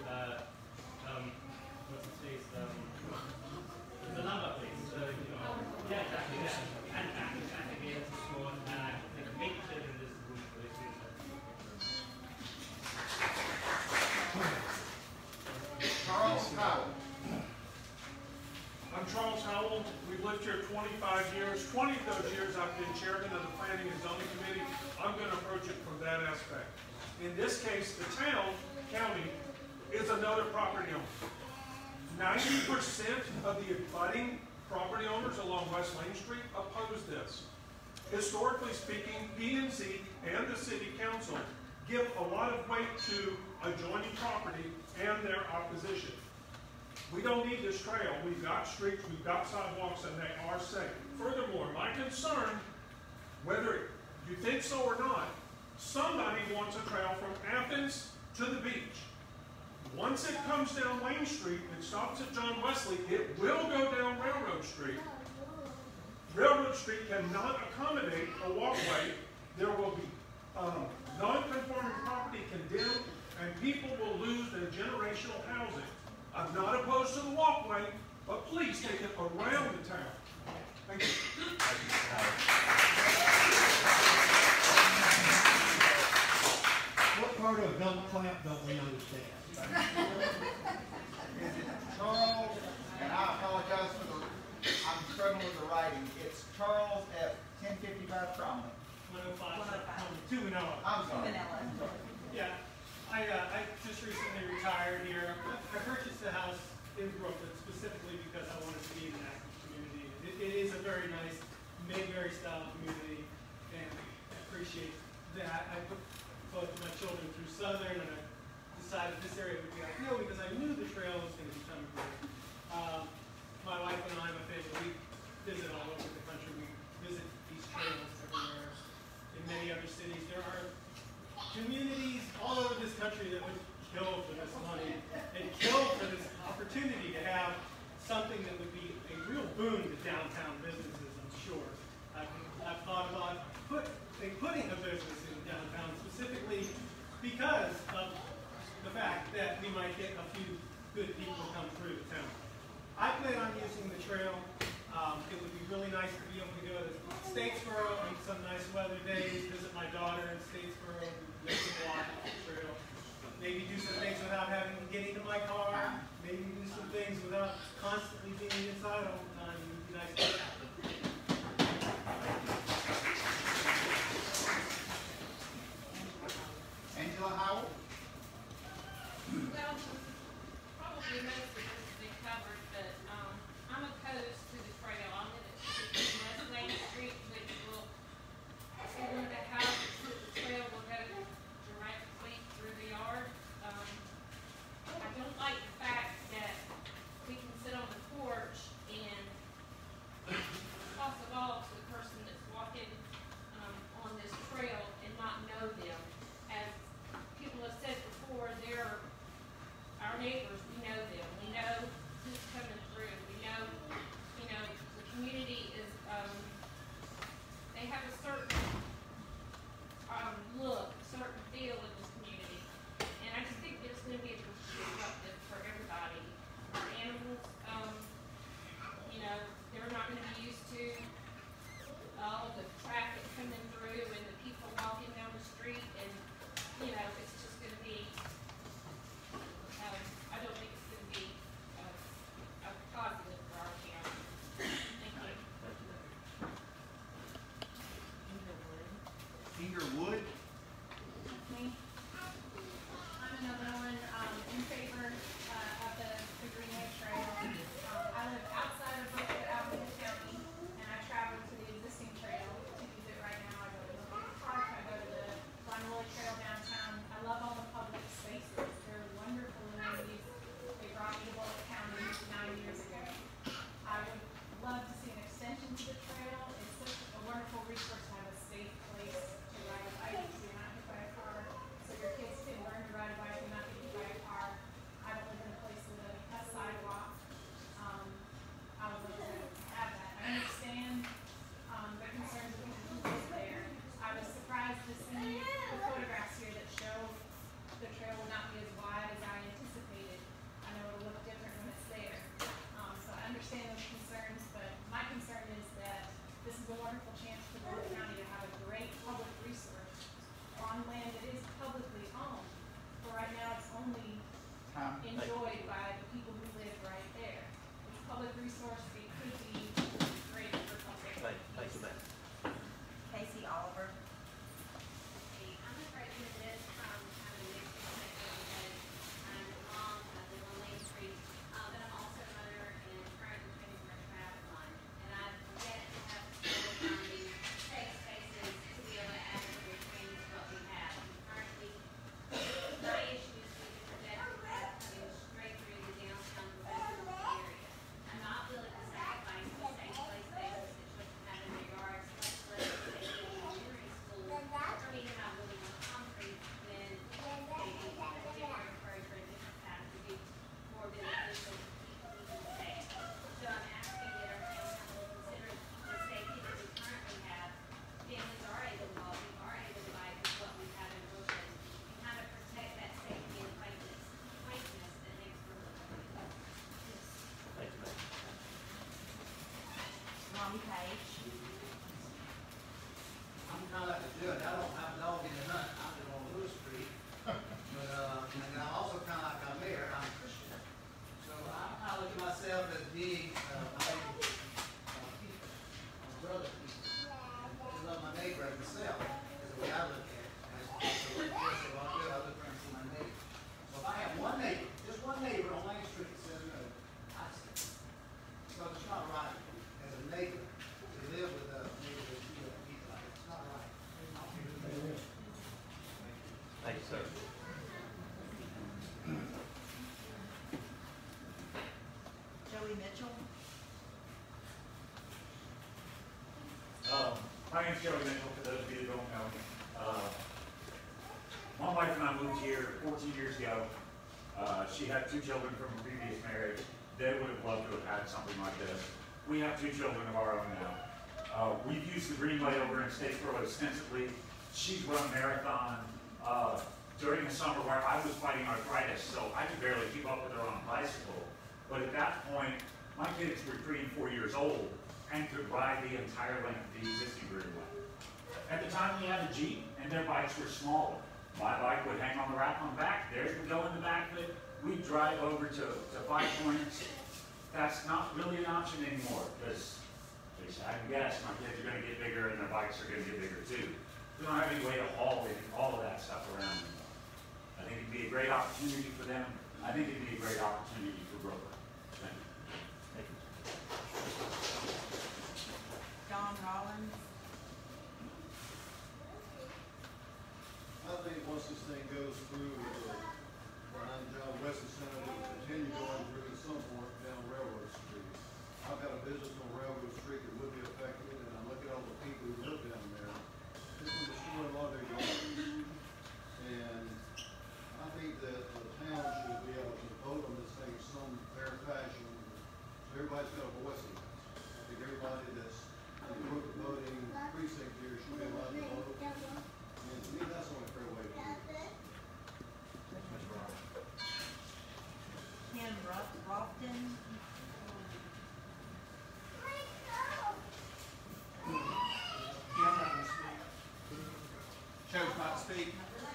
[SPEAKER 17] what's his face? The lumber place. Yeah, exactly. Yeah. And back again to school. And I think make children this room for this reason.
[SPEAKER 14] Charles Howell. I'm Charles Howell. We've lived here 25 years. 20 of those years I've been chairman of the Planning and Zoning Committee. I'm going to approach it from that aspect. In this case, the county, is another property owner. 90% of the abutting property owners along West Main Street oppose this. Historically speaking, P&Z and the City Council give a lot of weight to adjoining property and their opposition. We don't need this trail. We've got streets, we've got sidewalks, and they are safe. Furthermore, my concern, whether you think so or not, somebody wants a trail from Athens to the beach. Once it comes down Main Street and stops at John Wesley, it will go down Railroad Street. Railroad Street cannot accommodate a walkway. There will be non-conforming property condemned, and people will lose their generational housing. I'm not opposed to the walkway, but please take it around the town. Thank you.
[SPEAKER 5] What part of double clap don't we understand?
[SPEAKER 4] Is it Charles, and I apologize for I'm struggling with the writing. It's Charles at 1055 Cromley.
[SPEAKER 9] 105. 2 Vanilla.
[SPEAKER 4] I'm sorry.
[SPEAKER 9] Yeah, I just recently retired here. I purchased a house in Brooklyn specifically because I wanted to be in an active community. It is a very nice Mayberry style community, and I appreciate that. I put both of my children through Southern, and I decided this area would be ideal because I knew the trail was going to become great. My wife and I, my family, we visit all over the country. We visit these trails everywhere. In many other cities, there are communities all over this country that would kill for this money and kill for this opportunity to have something that would be a real boon to downtown businesses, I'm sure. I've thought about putting a business in downtown specifically because of the fact that we might get a few good people come through the town. I plan on using the trail. It would be really nice to be able to go to Statesboro on some nice weather days, visit my daughter in Statesboro, make some walk on the trail, maybe do some things without having to get into my car, maybe do some things without constantly being inside all the time. It would be nice to have.
[SPEAKER 4] Angela Howell?
[SPEAKER 15] Well, probably most of this has been covered, but, I'm opposed to the trail. I'm in West Main Street, which will, see one of the houses to the trail will go directly through the yard. I don't like the fact that we can sit on the porch and toss a ball to the person that's walking, on this trail and not know them. As people have said before, they're our neighbors, we know them, we know who's coming through, we know, the community is, they have a certain, look, a certain feel in this community. And I just think it's gonna be disruptive for everybody. Our animals, they're not gonna be used to all the traffic coming through and the people walking down the street, and, it's just gonna be, I don't think it's gonna be a positive for our county. Thank you.
[SPEAKER 4] Inglewood?
[SPEAKER 18] Me. I'm another one, in favor, of the Greenway Trail. I live outside of Brooklet Avenue County, and I travel to the existing trail to use it right now. I go to the park, I go to the Gwinnett Trail downtown. I love all the public spaces. They're wonderful amenities. They brought me to Bulloch County 9 years ago. I would love to see an extension to the trail. It's such a wonderful resource to have a safe place to ride a bike, so you're not hit by a car, so your kids can learn to ride a bike and not get hit by a car. I don't live in a place with a sidewalk. I would love to have that. I understand, the concerns of people who live there. I was surprised to see the photographs here that show the trail will not be as wide as I anticipated. I know it'll look different when it's there. So I understand those concerns, but my concern is that this is a wonderful chance for Bulloch County to have a great public resource on land that is publicly owned. But right now, it's only enjoyed by the people who live right there. It's a public resource, it could be great for public.
[SPEAKER 10] Thank you, ma'am.
[SPEAKER 11] Casey Oliver.
[SPEAKER 12] I'm afraid of this, kind of a mixed perspective because I'm a mom, I live on Main Street, but I'm also a mother and currently training for a triathlon. And I've yet to have school finding safe spaces to be able to adequately train to what we have. Currently, my issue is with the projected path coming straight through the downtown Griffith area. I'm not willing to sacrifice the safe play spaces that children have in their yards, much less the safety of elementary school, for me to not willing on concrete when maybe a different approach or a different path would be more beneficial to keep people safe. So I'm asking that our council will consider the safety that we currently have. Families are able to walk, we are able to bike with what we have in Brooklyn, and kind of protect that safety and quaintness that makes Brooklyn what we love.
[SPEAKER 10] Thank you, ma'am.
[SPEAKER 11] Ronnie Page.
[SPEAKER 19] I'm kind of like a judge. I don't have a dog in the hunt. I live on Lewis Street. But, and I'm also kind of like a mayor. I'm a Christian. So I look at myself as being, I'm able to keep my brother keep. I love my neighbor as myself. Is the way I look at it. And so I look around and see my neighbor. So if I have one neighbor, just one neighbor on Main Street that says no, I say, so it's not right as a neighbor to live with a neighbor that you don't eat like. It's not right.
[SPEAKER 10] Thank you, sir.
[SPEAKER 8] Joey Mitchell.
[SPEAKER 20] My name's Joey Mitchell, for those of you that don't know me. My wife and I moved here 14 years ago. She had 2 children from a previous marriage. They would have loved to have had something like this. We have 2 children of our own now. We've used the Greenway over in Statesboro extensively. She's run a marathon during the summer where I was fighting arthritis, so I could barely keep up with her on a bicycle. But at that point, my kids were 3 and 4 years old and could ride the entire length of the existing Greenway. At the time, we had a Jeep, and their bikes were smaller. My bike would hang on the rack on the back. Theirs would go in the back of it. we drive over to Five Points. That's not really an option anymore, because I can guess my kids are gonna get bigger and their bikes are gonna get bigger too. We don't have any way to haul all of that stuff around anymore. I think it'd be a great opportunity for them. I think it'd be a great opportunity for Brooklyn. Thank you.
[SPEAKER 10] Thank you.
[SPEAKER 8] John Rollins.
[SPEAKER 21] I think once this thing goes through, behind John Wesley Center, it will continue going through at some point down Railroad Street. I've got a business on Railroad Street that would be affected, and I look at all the people who live down there. It's going to destroy a lot of their yards. And I think that the town should be able to vote on this thing in some fair fashion. So everybody's got a voice in this. I think everybody that's in the voting precinct here should be allowed to vote. And to me, that's the only fair way to do it.
[SPEAKER 8] Ken Rofton.
[SPEAKER 4] Chose not to speak.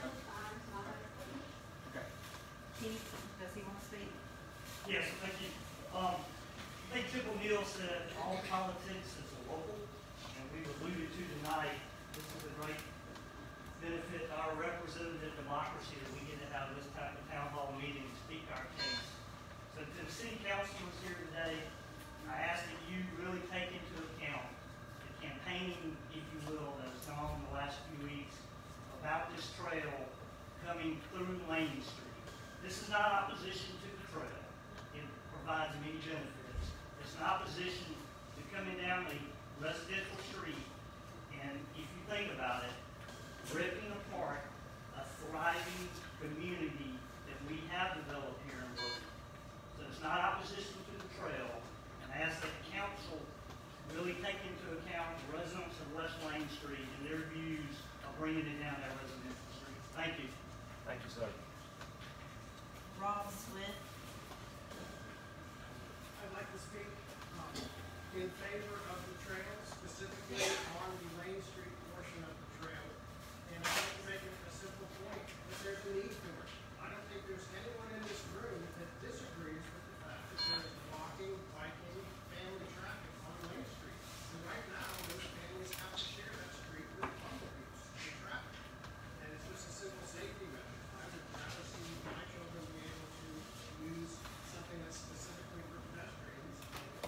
[SPEAKER 4] Okay.
[SPEAKER 8] Keith, does he want to speak?
[SPEAKER 22] Yes, thank you. I think Tip O'Neill said all politics is local, and we've alluded to tonight, this is a great benefit to our representative democracy that we get to have this type of town hall meeting to speak our case. So to the city councilors here today, I ask that you really take into account the campaigning, if you will, that has gone on the last few weeks about this trail coming through Lane Street. This is not opposition to the trail. It provides many benefits. It's an opposition to coming down a residential street, and if you think about it, ripping apart a thriving community that we have developed here in Brooklyn. So it's not opposition to the trail, and I ask that the council really take into account the residents of West Lane Street and their views of bringing it down that residential street. Thank you.
[SPEAKER 10] Thank you, sir.
[SPEAKER 8] Rob Smith.
[SPEAKER 5] I'd like to speak in favor of the trail, specifically on the Lane Street portion of the trail. And I'd like to make it a simple point that there's a need for it. I don't think there's anyone in this room that disagrees with the fact that there's walking, biking, family traffic on Lane Street. And right now, those families have to share that street with other groups and traffic. And it's just a simple safety measure. I would rather see my children be able to use something that's specifically for pedestrians.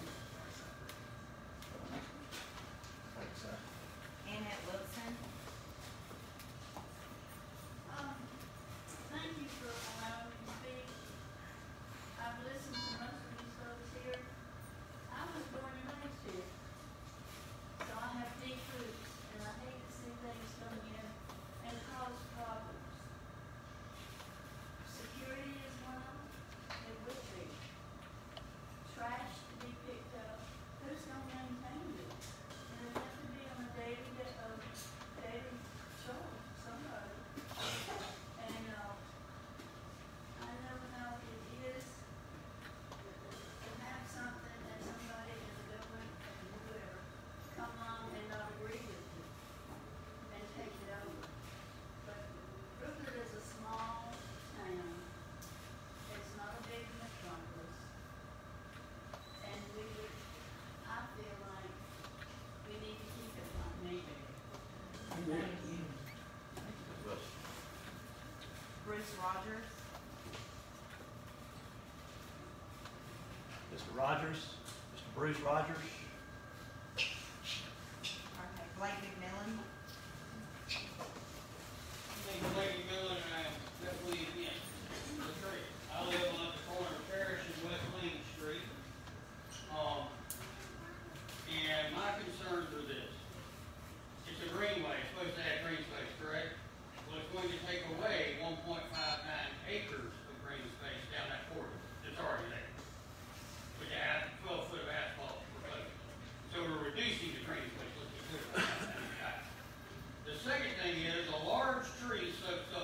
[SPEAKER 10] Thanks, sir.
[SPEAKER 8] Annette Wilson.
[SPEAKER 11] Thank you for allowing me to speak. I've listened to most of these folks here. I was born and raised here. So I have deep roots, and I hate to see things come in and cause problems. Security is one of them. It would be. Trash to be picked up. Who's gonna maintain it? And it has to be on a daily show, somebody. And, I never know it is to have something that somebody in the government and whoever come along and not agree with you and take it over. But Brooklyn is a small town. It's not a big metropolis. And I feel like we need to keep it like maybe. Thank you.
[SPEAKER 8] Bruce Rogers.
[SPEAKER 10] Mr. Rogers, Mr. Bruce Rogers.
[SPEAKER 8] Okay, Blake McMillan.
[SPEAKER 7] Thank you, Lady Miller, and I am definitely against the tree. I live on the corner of Parish and West Main Street. And my concerns are this. It's a greenway, it's supposed to have green space, correct? Well, it's going to take away 1.59 acres of green space down that corridor that's already there. With the 12 foot of asphalt proposed. So we're reducing the green space, let's be clear about that. The second thing is a large tree soaks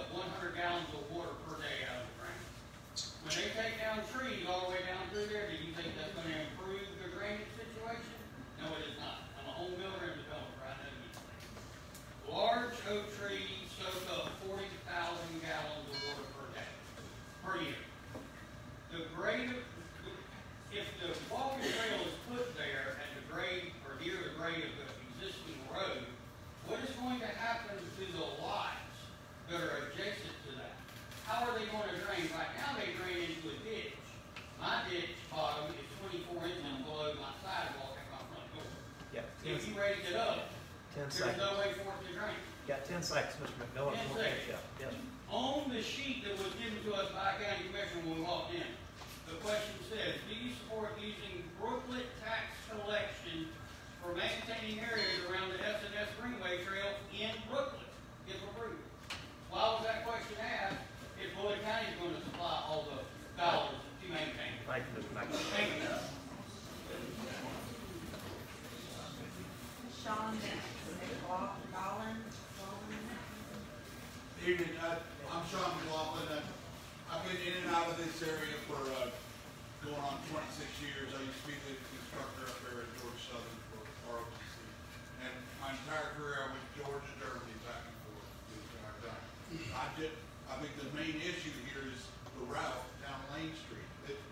[SPEAKER 7] bottom is 24 inches below my sidewalk at my front door.
[SPEAKER 10] Yeah.
[SPEAKER 7] If you raise it up,
[SPEAKER 10] 10
[SPEAKER 7] there's
[SPEAKER 10] seconds.
[SPEAKER 7] no way for it to drain.
[SPEAKER 10] Got 10 seconds, Mr. McMillan.
[SPEAKER 7] 10
[SPEAKER 10] We'll finish
[SPEAKER 7] seconds.
[SPEAKER 10] up. Yes.
[SPEAKER 7] On the sheet that was given to us by County Commissioner when we walked in, the question says, do you support using Brooklet tax collection for maintaining areas around the S&S Greenway Trail in Brooklet, if approved? Why was that question asked if Bulloch County is going to supply all the dollars to maintain it?
[SPEAKER 10] Thank you, Mr. McMillan.
[SPEAKER 7] Thank you.
[SPEAKER 8] Sean McLaughlin.
[SPEAKER 1] Evening, I'm Sean McLaughlin. I've been in and out of this area for going on 26 years. I used to be the instructor up there at Georgia Southern for ROTC. And my entire career I went to Georgia, Germany, back and forth the entire time. I think the main issue here is the route down Lane Street.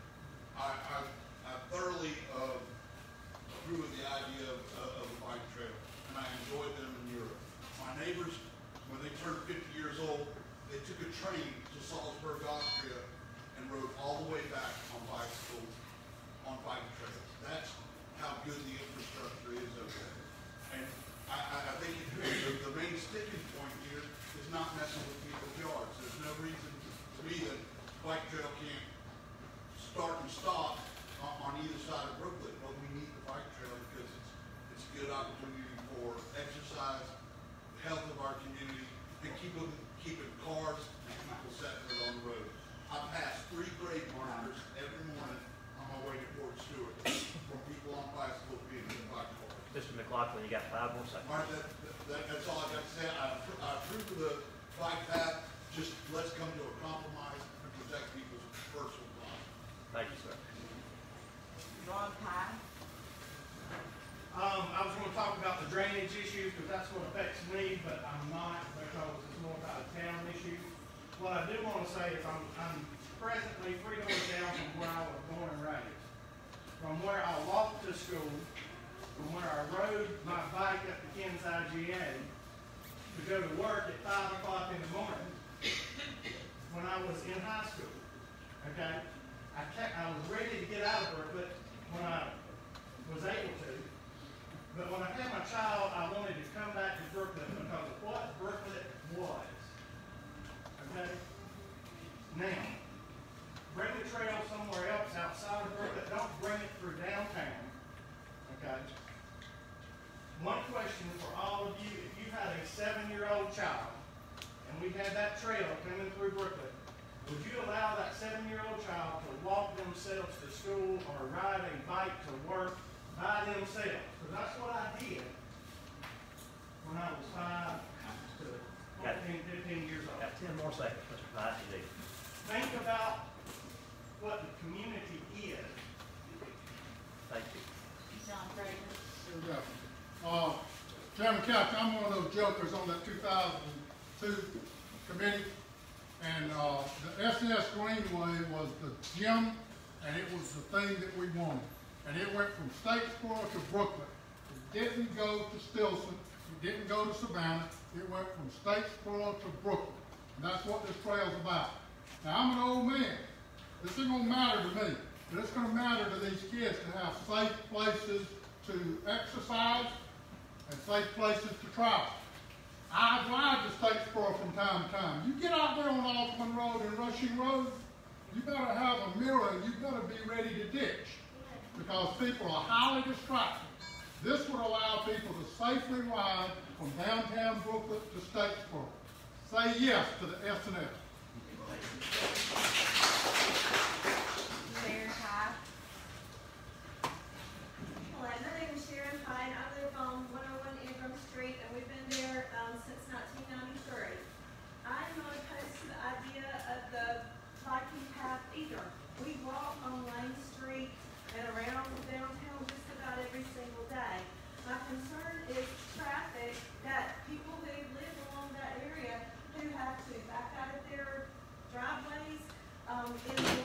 [SPEAKER 1] I thoroughly approve of the idea of a bike trail, and I enjoyed them in Europe. My neighbors, when they turned 50 years old, they took a train to Salzburg, Austria, and rode all the way back on bicycles, on bike trails. That's how good the infrastructure is over there. And I think the main sticking point here is not messing with people's yards. There's no reason to me that bike trail can't start and stop on either side of Brooklet, but we need the bike trail because it's a good opportunity for exercise, the health of our community, and keeping cars and people separate on the road. I pass 3 grade markers every morning on my way to Fort Stewart from people on bicycles being hit by cars.
[SPEAKER 10] Mr. McLaughlin, you got 5 more seconds.
[SPEAKER 1] All right, that's all I got to say. I approve of the bike path. Just let's come to a compromise and protect people's personal lives.
[SPEAKER 10] Thank you, sir.
[SPEAKER 8] Ron Pye.
[SPEAKER 5] I was gonna talk about the drainage issues, because that's what affects me, but I'm not, because it's more about a town issue. What I do wanna say is I'm presently 3 doors down from where I was born and raised. From where I walked to school, from where I rode my bike up to Kansas IGA to go to work at 5 o'clock in the morning when I was in high school, okay? I was ready to get out of Brooklet when I was able to. But when I had my child, I wanted to come back to Brooklet because of what Brooklet was. Okay? Now, bring the trail somewhere else outside of Brooklet. Don't bring it through downtown. Okay? One question for all of you, if you had a 7-year-old child and we had that trail coming through Brooklet, would you allow that 7-year-old child to walk themselves to school or ride a bike to work by themselves? Because that's what I did when I was 5 to 14, 15 years old.
[SPEAKER 10] Got 10 more seconds, Mr. Pye.
[SPEAKER 5] Think about what the community is.
[SPEAKER 10] Thank you.
[SPEAKER 8] John Fraser.
[SPEAKER 21] Here we go. Chairman Couch, I'm one of those jokers on that 2002 committee. And the S&S Greenway was the gem, and it was the thing that we wanted. And it went from Statesboro to Brooklet. It didn't go to Stilson. It didn't go to Savannah. It went from Statesboro to Brooklet. And that's what this trail's about. Now, I'm an old man. This isn't going to matter to me. But it's going to matter to these kids to have safe places to exercise and safe places to travel. I drive to Statesboro from time to time. You get out there on Altman Road and Rushing Road, you better have a mirror and you better be ready to ditch because people are highly distracted. This would allow people to safely ride from downtown Brooklet to Statesboro. Say yes to the S&S.
[SPEAKER 8] Sharon Pye.
[SPEAKER 15] Hello, my name is Sharon Pye, and I live on 101 Ingram Street, and we've been there since 1993. I'm not opposed to the idea of the biking path either. We walk on Lane Street and around downtown just about every single day. My concern is traffic, that people who live along that area who have to back out of their driveways in the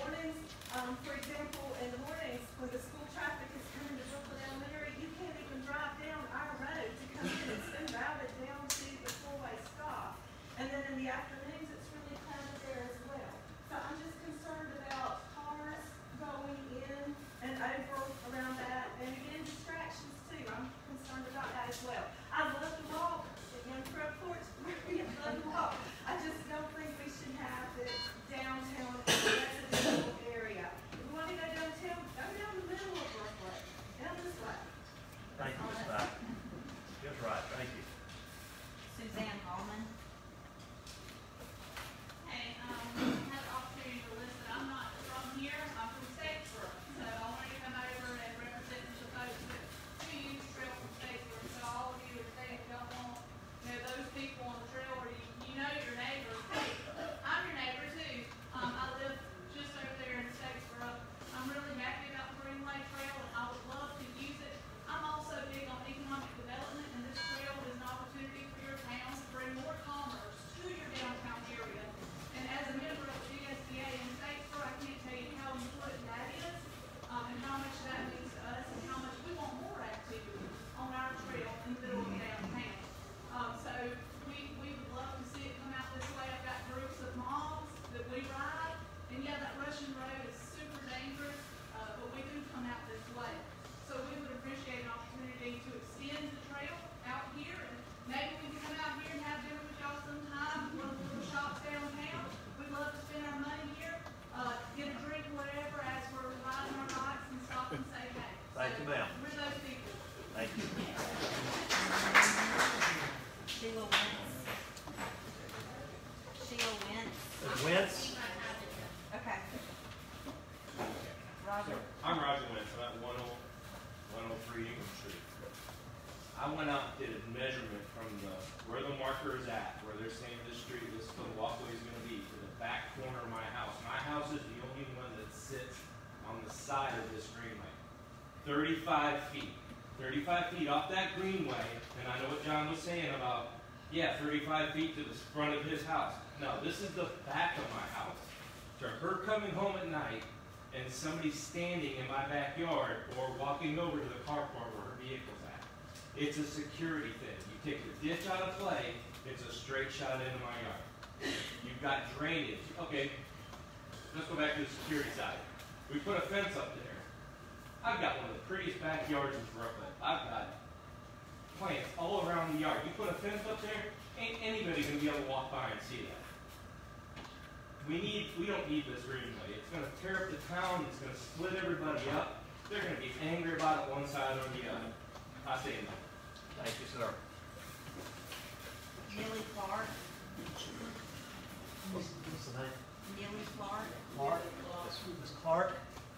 [SPEAKER 10] Thank you, ma'am.
[SPEAKER 8] We're those people.
[SPEAKER 10] Thank you.
[SPEAKER 11] Sheila Wentz. Sheila Wentz.
[SPEAKER 10] Ms. Wentz?
[SPEAKER 11] Okay. Roger.
[SPEAKER 13] I'm Roger Wentz. I'm at 103 Newman Street. I went out and did a measurement from where the marker is at, where they're saying this street, this walkway is going to be, to the back corner of my house. My house is the only one that sits on the side of this greenway. 35 feet. 35 feet off that greenway, and I know what John was saying about, yeah, 35 feet to the front of his house. No, this is the back of my house. To her coming home at night, and somebody standing in my backyard or walking over to the carport where her vehicle's at. It's a security thing. You take the ditch out of play, it's a straight shot into my yard. You've got drainage. Okay, let's go back to the security side. We put a fence up there. I've got one of the prettiest backyards in Brooklyn. I've got plants all around the yard. You put a fence up there, ain't anybody gonna be able to walk by and see that. We don't need this greenway. It's gonna tear up the town, it's gonna split everybody up. They're gonna be angry about it one side or the other. I say no.
[SPEAKER 10] Thank you, sir.
[SPEAKER 11] Millie Clark.
[SPEAKER 10] What's the name?
[SPEAKER 11] Millie Clark.
[SPEAKER 10] Clark? Ms. Clark?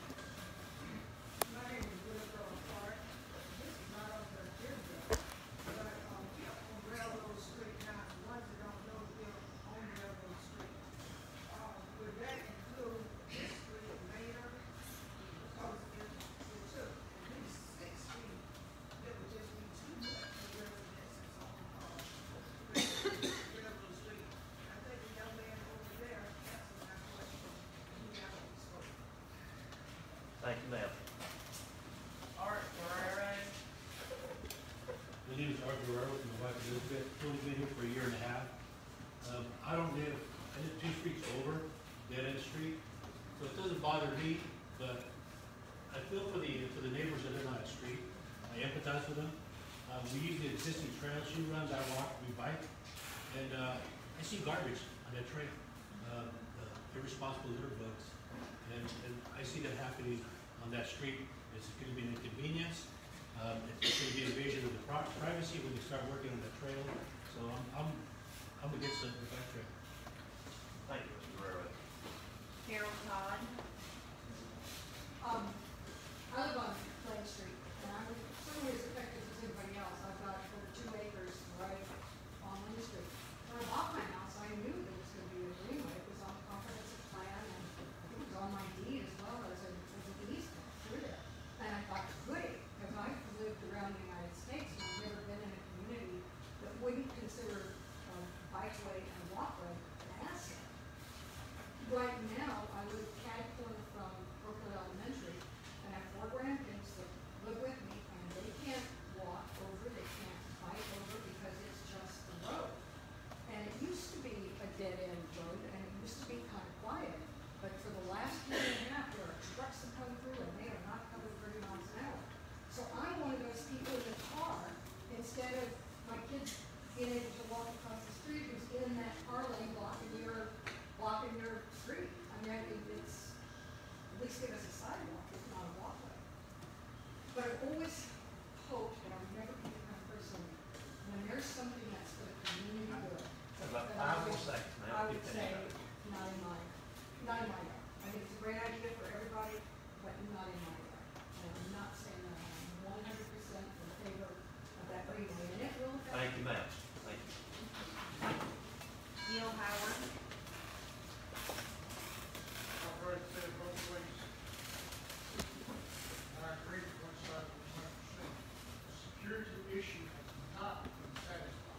[SPEAKER 3] My name is Wilbur Clark. This is not on the agenda, but on Railroad Street now, the ones that don't know, we're on Railroad Street. Would that include this street later? Because it took at least 6 feet. It would just be too much for residents on Railroad Street. I think the young man over there answered my question. He got what he spoke.
[SPEAKER 10] Thank you, ma'am.
[SPEAKER 2] Art Guerrero.
[SPEAKER 6] My name is Art Guerrero with my wife Elizabeth. We've only been here for a year and a half. I live 2 streets over, dead end street, so it doesn't bother me, but I feel for the neighbors that live on that street. I empathize with them. We use the existing trail. She runs, I walk, we bike, and I see garbage on that trail. Irresponsible litter bugs, and I see that happening on that street. It's going to be an inconvenience. It's going to be an invasion of the privacy when they start working on the trail. So I'm against the bike trail.
[SPEAKER 10] Thank you, Mr. Guerrero.
[SPEAKER 11] Carol Todd.
[SPEAKER 23] I live on Plain Street, and I'm certainly as affected as anybody else. I've got over 2 acres right on Main Street. When I bought my house, I knew there was going to be a greenway. It was on the comprehensive plan, and it was on my deed as well as an easement through there. And I thought, goody, because I've lived around the United States and I've never been in a community that wouldn't consider bikeway and walkway an asset. Right now, I live catty corner from Brooklet Elementary, and I have 4 grandkids that live with me, and they can't walk over, they can't bike over because it's just the road. And it used to be a dead-end road, and it used to be kind of quiet, but for the last year and a half, there are trucks that come through, and they are not coming 30 miles an hour. So I'm one of those people in the car, instead of my kids being able to walk across the street, who's in that car lane blocking your street. I mean, it's, at least give us a sidewalk, it's not a walkway. But I've always hoped, and I'll never be the kind of person, when there's something that's for the community good.
[SPEAKER 10] About
[SPEAKER 23] that
[SPEAKER 10] 5 more seconds, ma'am.
[SPEAKER 23] I would say, not in my yard. I think it's a great idea for everybody, but not in my yard. And I'm not saying that I'm 100% in favor of that greenway, and it will affect.
[SPEAKER 10] Thank you, ma'am. Thank you.
[SPEAKER 11] Neil Howard.
[SPEAKER 24] I've heard it said both ways. And I agree with one side with 100%. The security issue has not been satisfied.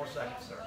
[SPEAKER 10] more seconds, sir.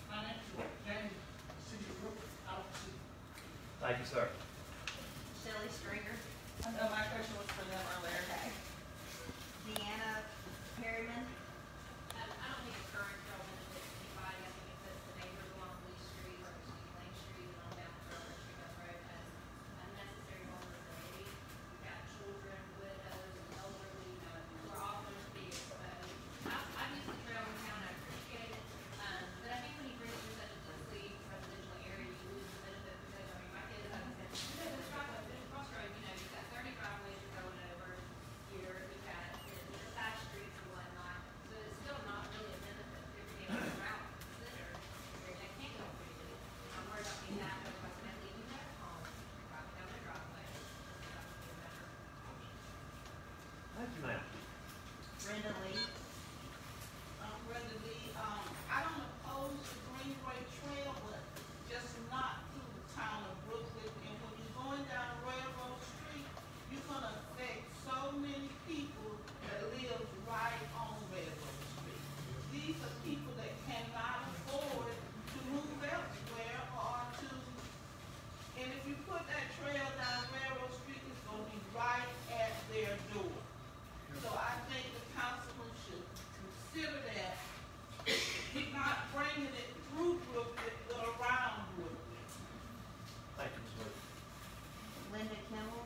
[SPEAKER 10] Thank you, sir.
[SPEAKER 8] Shelley Stringer.
[SPEAKER 9] No, my question was for them earlier.
[SPEAKER 8] Okay. Deanna Perryman.
[SPEAKER 11] I don't think the current trail benefits anybody. I think it puts the neighbors along Lee Street or Lane Street and on down Thurman Street up road as unnecessary vulnerability. You've got children, widows, elderly, we're all going to be exposed. I've used the trail in town, I appreciate it. But I think when you bring it to such a densely residential area, you lose the benefit because, I mean, my kids have said, this driveway, this crossroad, you've got 30 driveways you're going over here, you've got the side streets and whatnot, so it's still not really a benefit if you're being able to route considered, where they can't go freely. I'm worried about being that, but if I leave them at home, driving down their driveway, that would be a better option.
[SPEAKER 10] Thank you, ma'am.
[SPEAKER 8] Brenda Lee.
[SPEAKER 9] Brenda Lee, I don't oppose the Greenway Trail, but just not through the town of Brooklet. And when you're going down Railroad Street, you're gonna affect so many people that live right on Railroad Street. These are people that cannot afford to move elsewhere or to, and if you put that trail down Railroad Street, it's gonna be right at their door. So I think the councilman should consider that, not bringing it through Brooklet, but around Brooklet.
[SPEAKER 10] Thank you, Ms. Wood.
[SPEAKER 8] Linda Kimmel.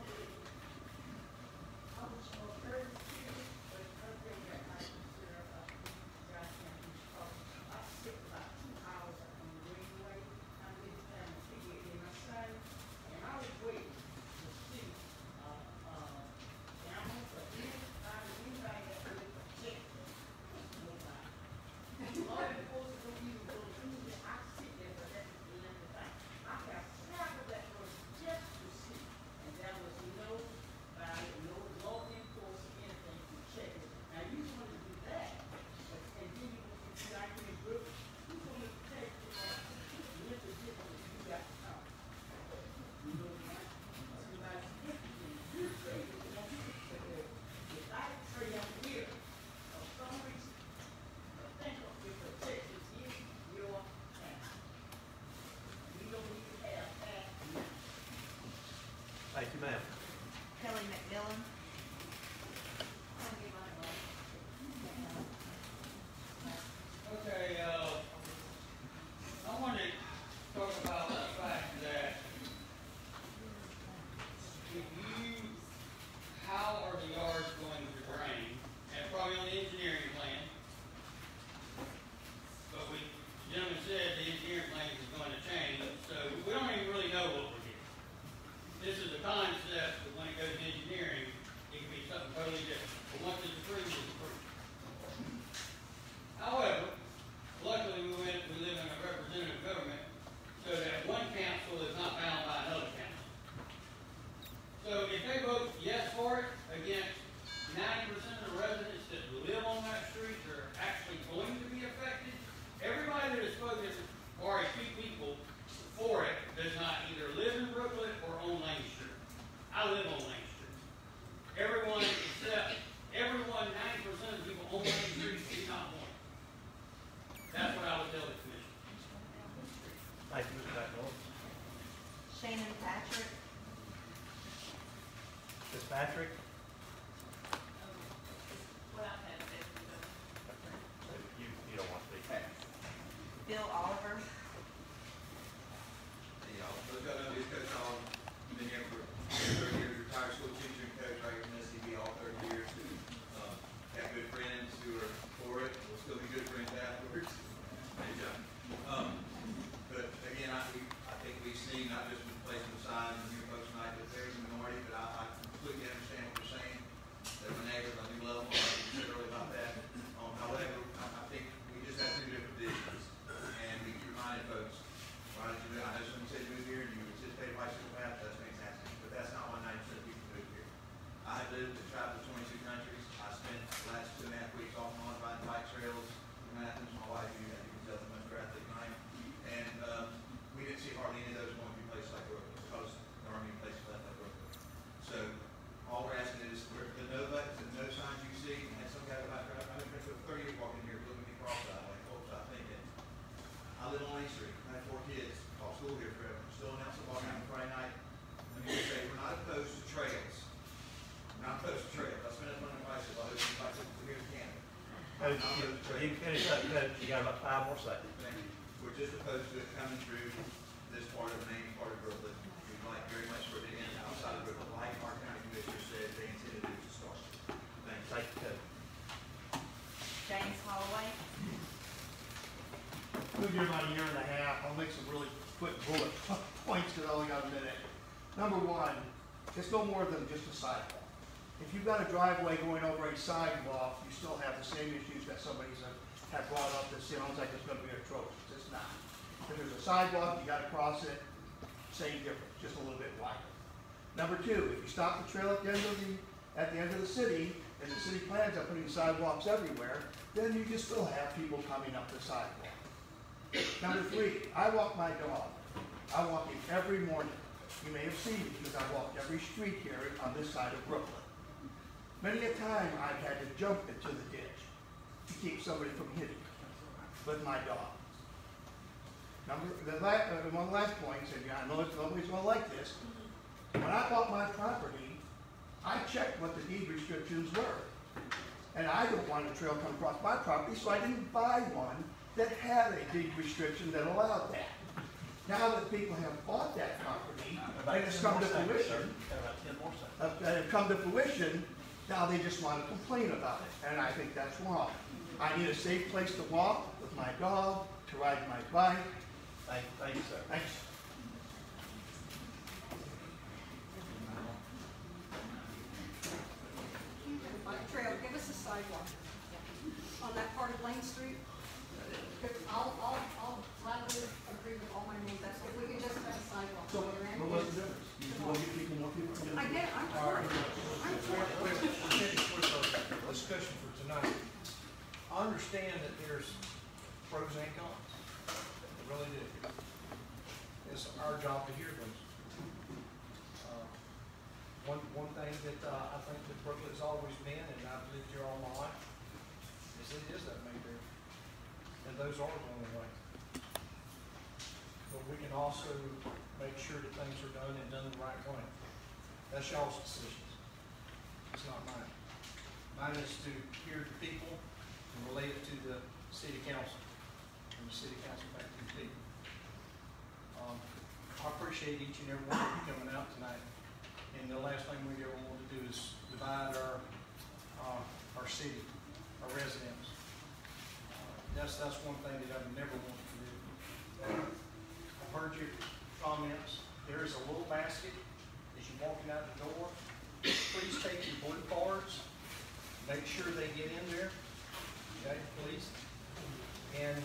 [SPEAKER 10] Thank you, ma'am.
[SPEAKER 8] Kelly McMillan.
[SPEAKER 7] Okay, I want to talk about the fact that if you, how are the yards going to drain? And probably on the engineering plan. But the gentleman said the engineering plan is going to change, so we don't even really know what we're getting. This is a concept, but when it goes to engineering, it can be something totally different. But once it's approved, it's approved. However, luckily we live in a representative government, so that one council is not bound by another council. So if they vote yes for it, against 90% of the residents that live on that street are actually going to be affected, everybody that has spoken, or a few people for it, does not either live in Brooklet or on Lane Street. I live on Lane Street. Everyone except, 90% of the people on Lane Street do not want it. That's what I would tell the commission.
[SPEAKER 10] Thank you, Mr. McMillan.
[SPEAKER 8] Shannon Patrick.
[SPEAKER 10] Ms. Patrick?
[SPEAKER 11] What I've had to say.
[SPEAKER 10] You don't want to speak.
[SPEAKER 8] Bill Oliver.
[SPEAKER 14] Hey, y'all. Look, I know this coach all, been here for 30 years, retired school teacher and coach right here in SCB all 30 years. Got good friends who are for it, we'll still be good friends afterwards. Hey, John. But again, I think we've seen, not just with placing the signs and your folks tonight, that there's a minority, but I completely understand what you're saying. They're my neighbors, I do love them, like you said earlier about that. However, I think we just have two different visions. And we keep reminding folks, why did you, I know someone said move here and you anticipate a bicycle path, that's fantastic, but that's not why 90% of people move here. I have lived and traveled to 22 countries. I spent the last 2.5 weeks off and on riding bike trails in Athens. My wife, you can tell them much better athlete than I am. And we didn't see hardly any of those going to be places like Brooklyn. Because
[SPEAKER 10] Coach, you can finish up, Coach, you got about 5 more seconds.
[SPEAKER 14] Thank you. We're just opposed to it coming through this part of the main part of Brooklyn. We'd like very much for it to end outside of Brooklyn, like our county commissioner said they intended to do to start. Thanks.
[SPEAKER 10] Thank you, Coach.
[SPEAKER 11] James Holloway.
[SPEAKER 5] Moved here about a year and a half. I'll make some really quick bullet points because I only got a minute. Number one, it's no more than just a sidewalk. If you've got a driveway going over a sidewalk, you still have the same issues that somebody's have brought up that sounds like it's going to be atrocious. It's not. If there's a sidewalk, you got to cross it. Same difference, just a little bit wider. Number two, if you stop the trail at the end of the city, and the city plans on putting sidewalks everywhere, then you just still have people coming up the sidewalk. Number three, I walk my dog. I walk him every morning. You may have seen me because I walked every street here on this side of Brooklyn. Many a time I've had to jump into the ditch to keep somebody from hitting me with my dog. One last point, and I know nobody's going to like this. When I bought my property, I checked what the deed restrictions were. And I don't want a trail come across my property, so I didn't buy one that had a deed restriction that allowed that. Now that people have bought that property, and it's come to fruition, now they just want to complain about it, and I think that's wrong. I need a safe place to walk with my dog, to ride my bike.
[SPEAKER 10] Thank you, sir.
[SPEAKER 5] Thanks.
[SPEAKER 23] Bike trail, give us a sidewalk on that part of Lane Street. I'll gladly agree with all my neighbors. If we could just have a sidewalk.
[SPEAKER 5] So, what's the difference? You want to get people more people?
[SPEAKER 23] I get it, I'm for it. I'm for it.
[SPEAKER 12] With a discussion for tonight. I understand that there's pros and cons. I really do. It's our job to hear those. One thing that I think that Brooklet's always been, and I've lived here all my life, is it is that main road. And those are going away. But we can also make sure that things are done and done the right way. That's y'all's decisions. It's not mine. Mine is to hear the people and relate it to the city council, and the city council back to the people. I appreciate each and every one of you coming out tonight. And the last thing we ever want to do is divide our city, our residents. That's one thing that I've never wanted to do. I've heard your comments. There is a little basket as you're walking out the door. Please take your blue cards. Make sure they get in there. Okay, please. And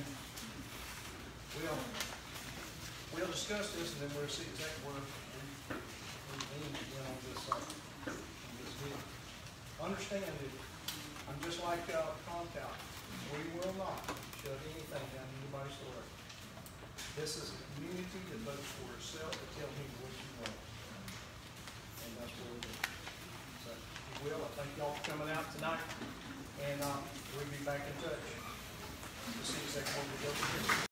[SPEAKER 12] we'll discuss this, and then we'll see exactly where we lean again on this deal. Understand that I'm just like Comtown. We will not shove anything down anybody's throat. This is a community that votes for itself to tell me what you want. And that's what we do. So, we will. I thank y'all for coming out tonight. And we'll be back in touch to see exactly what we go from here.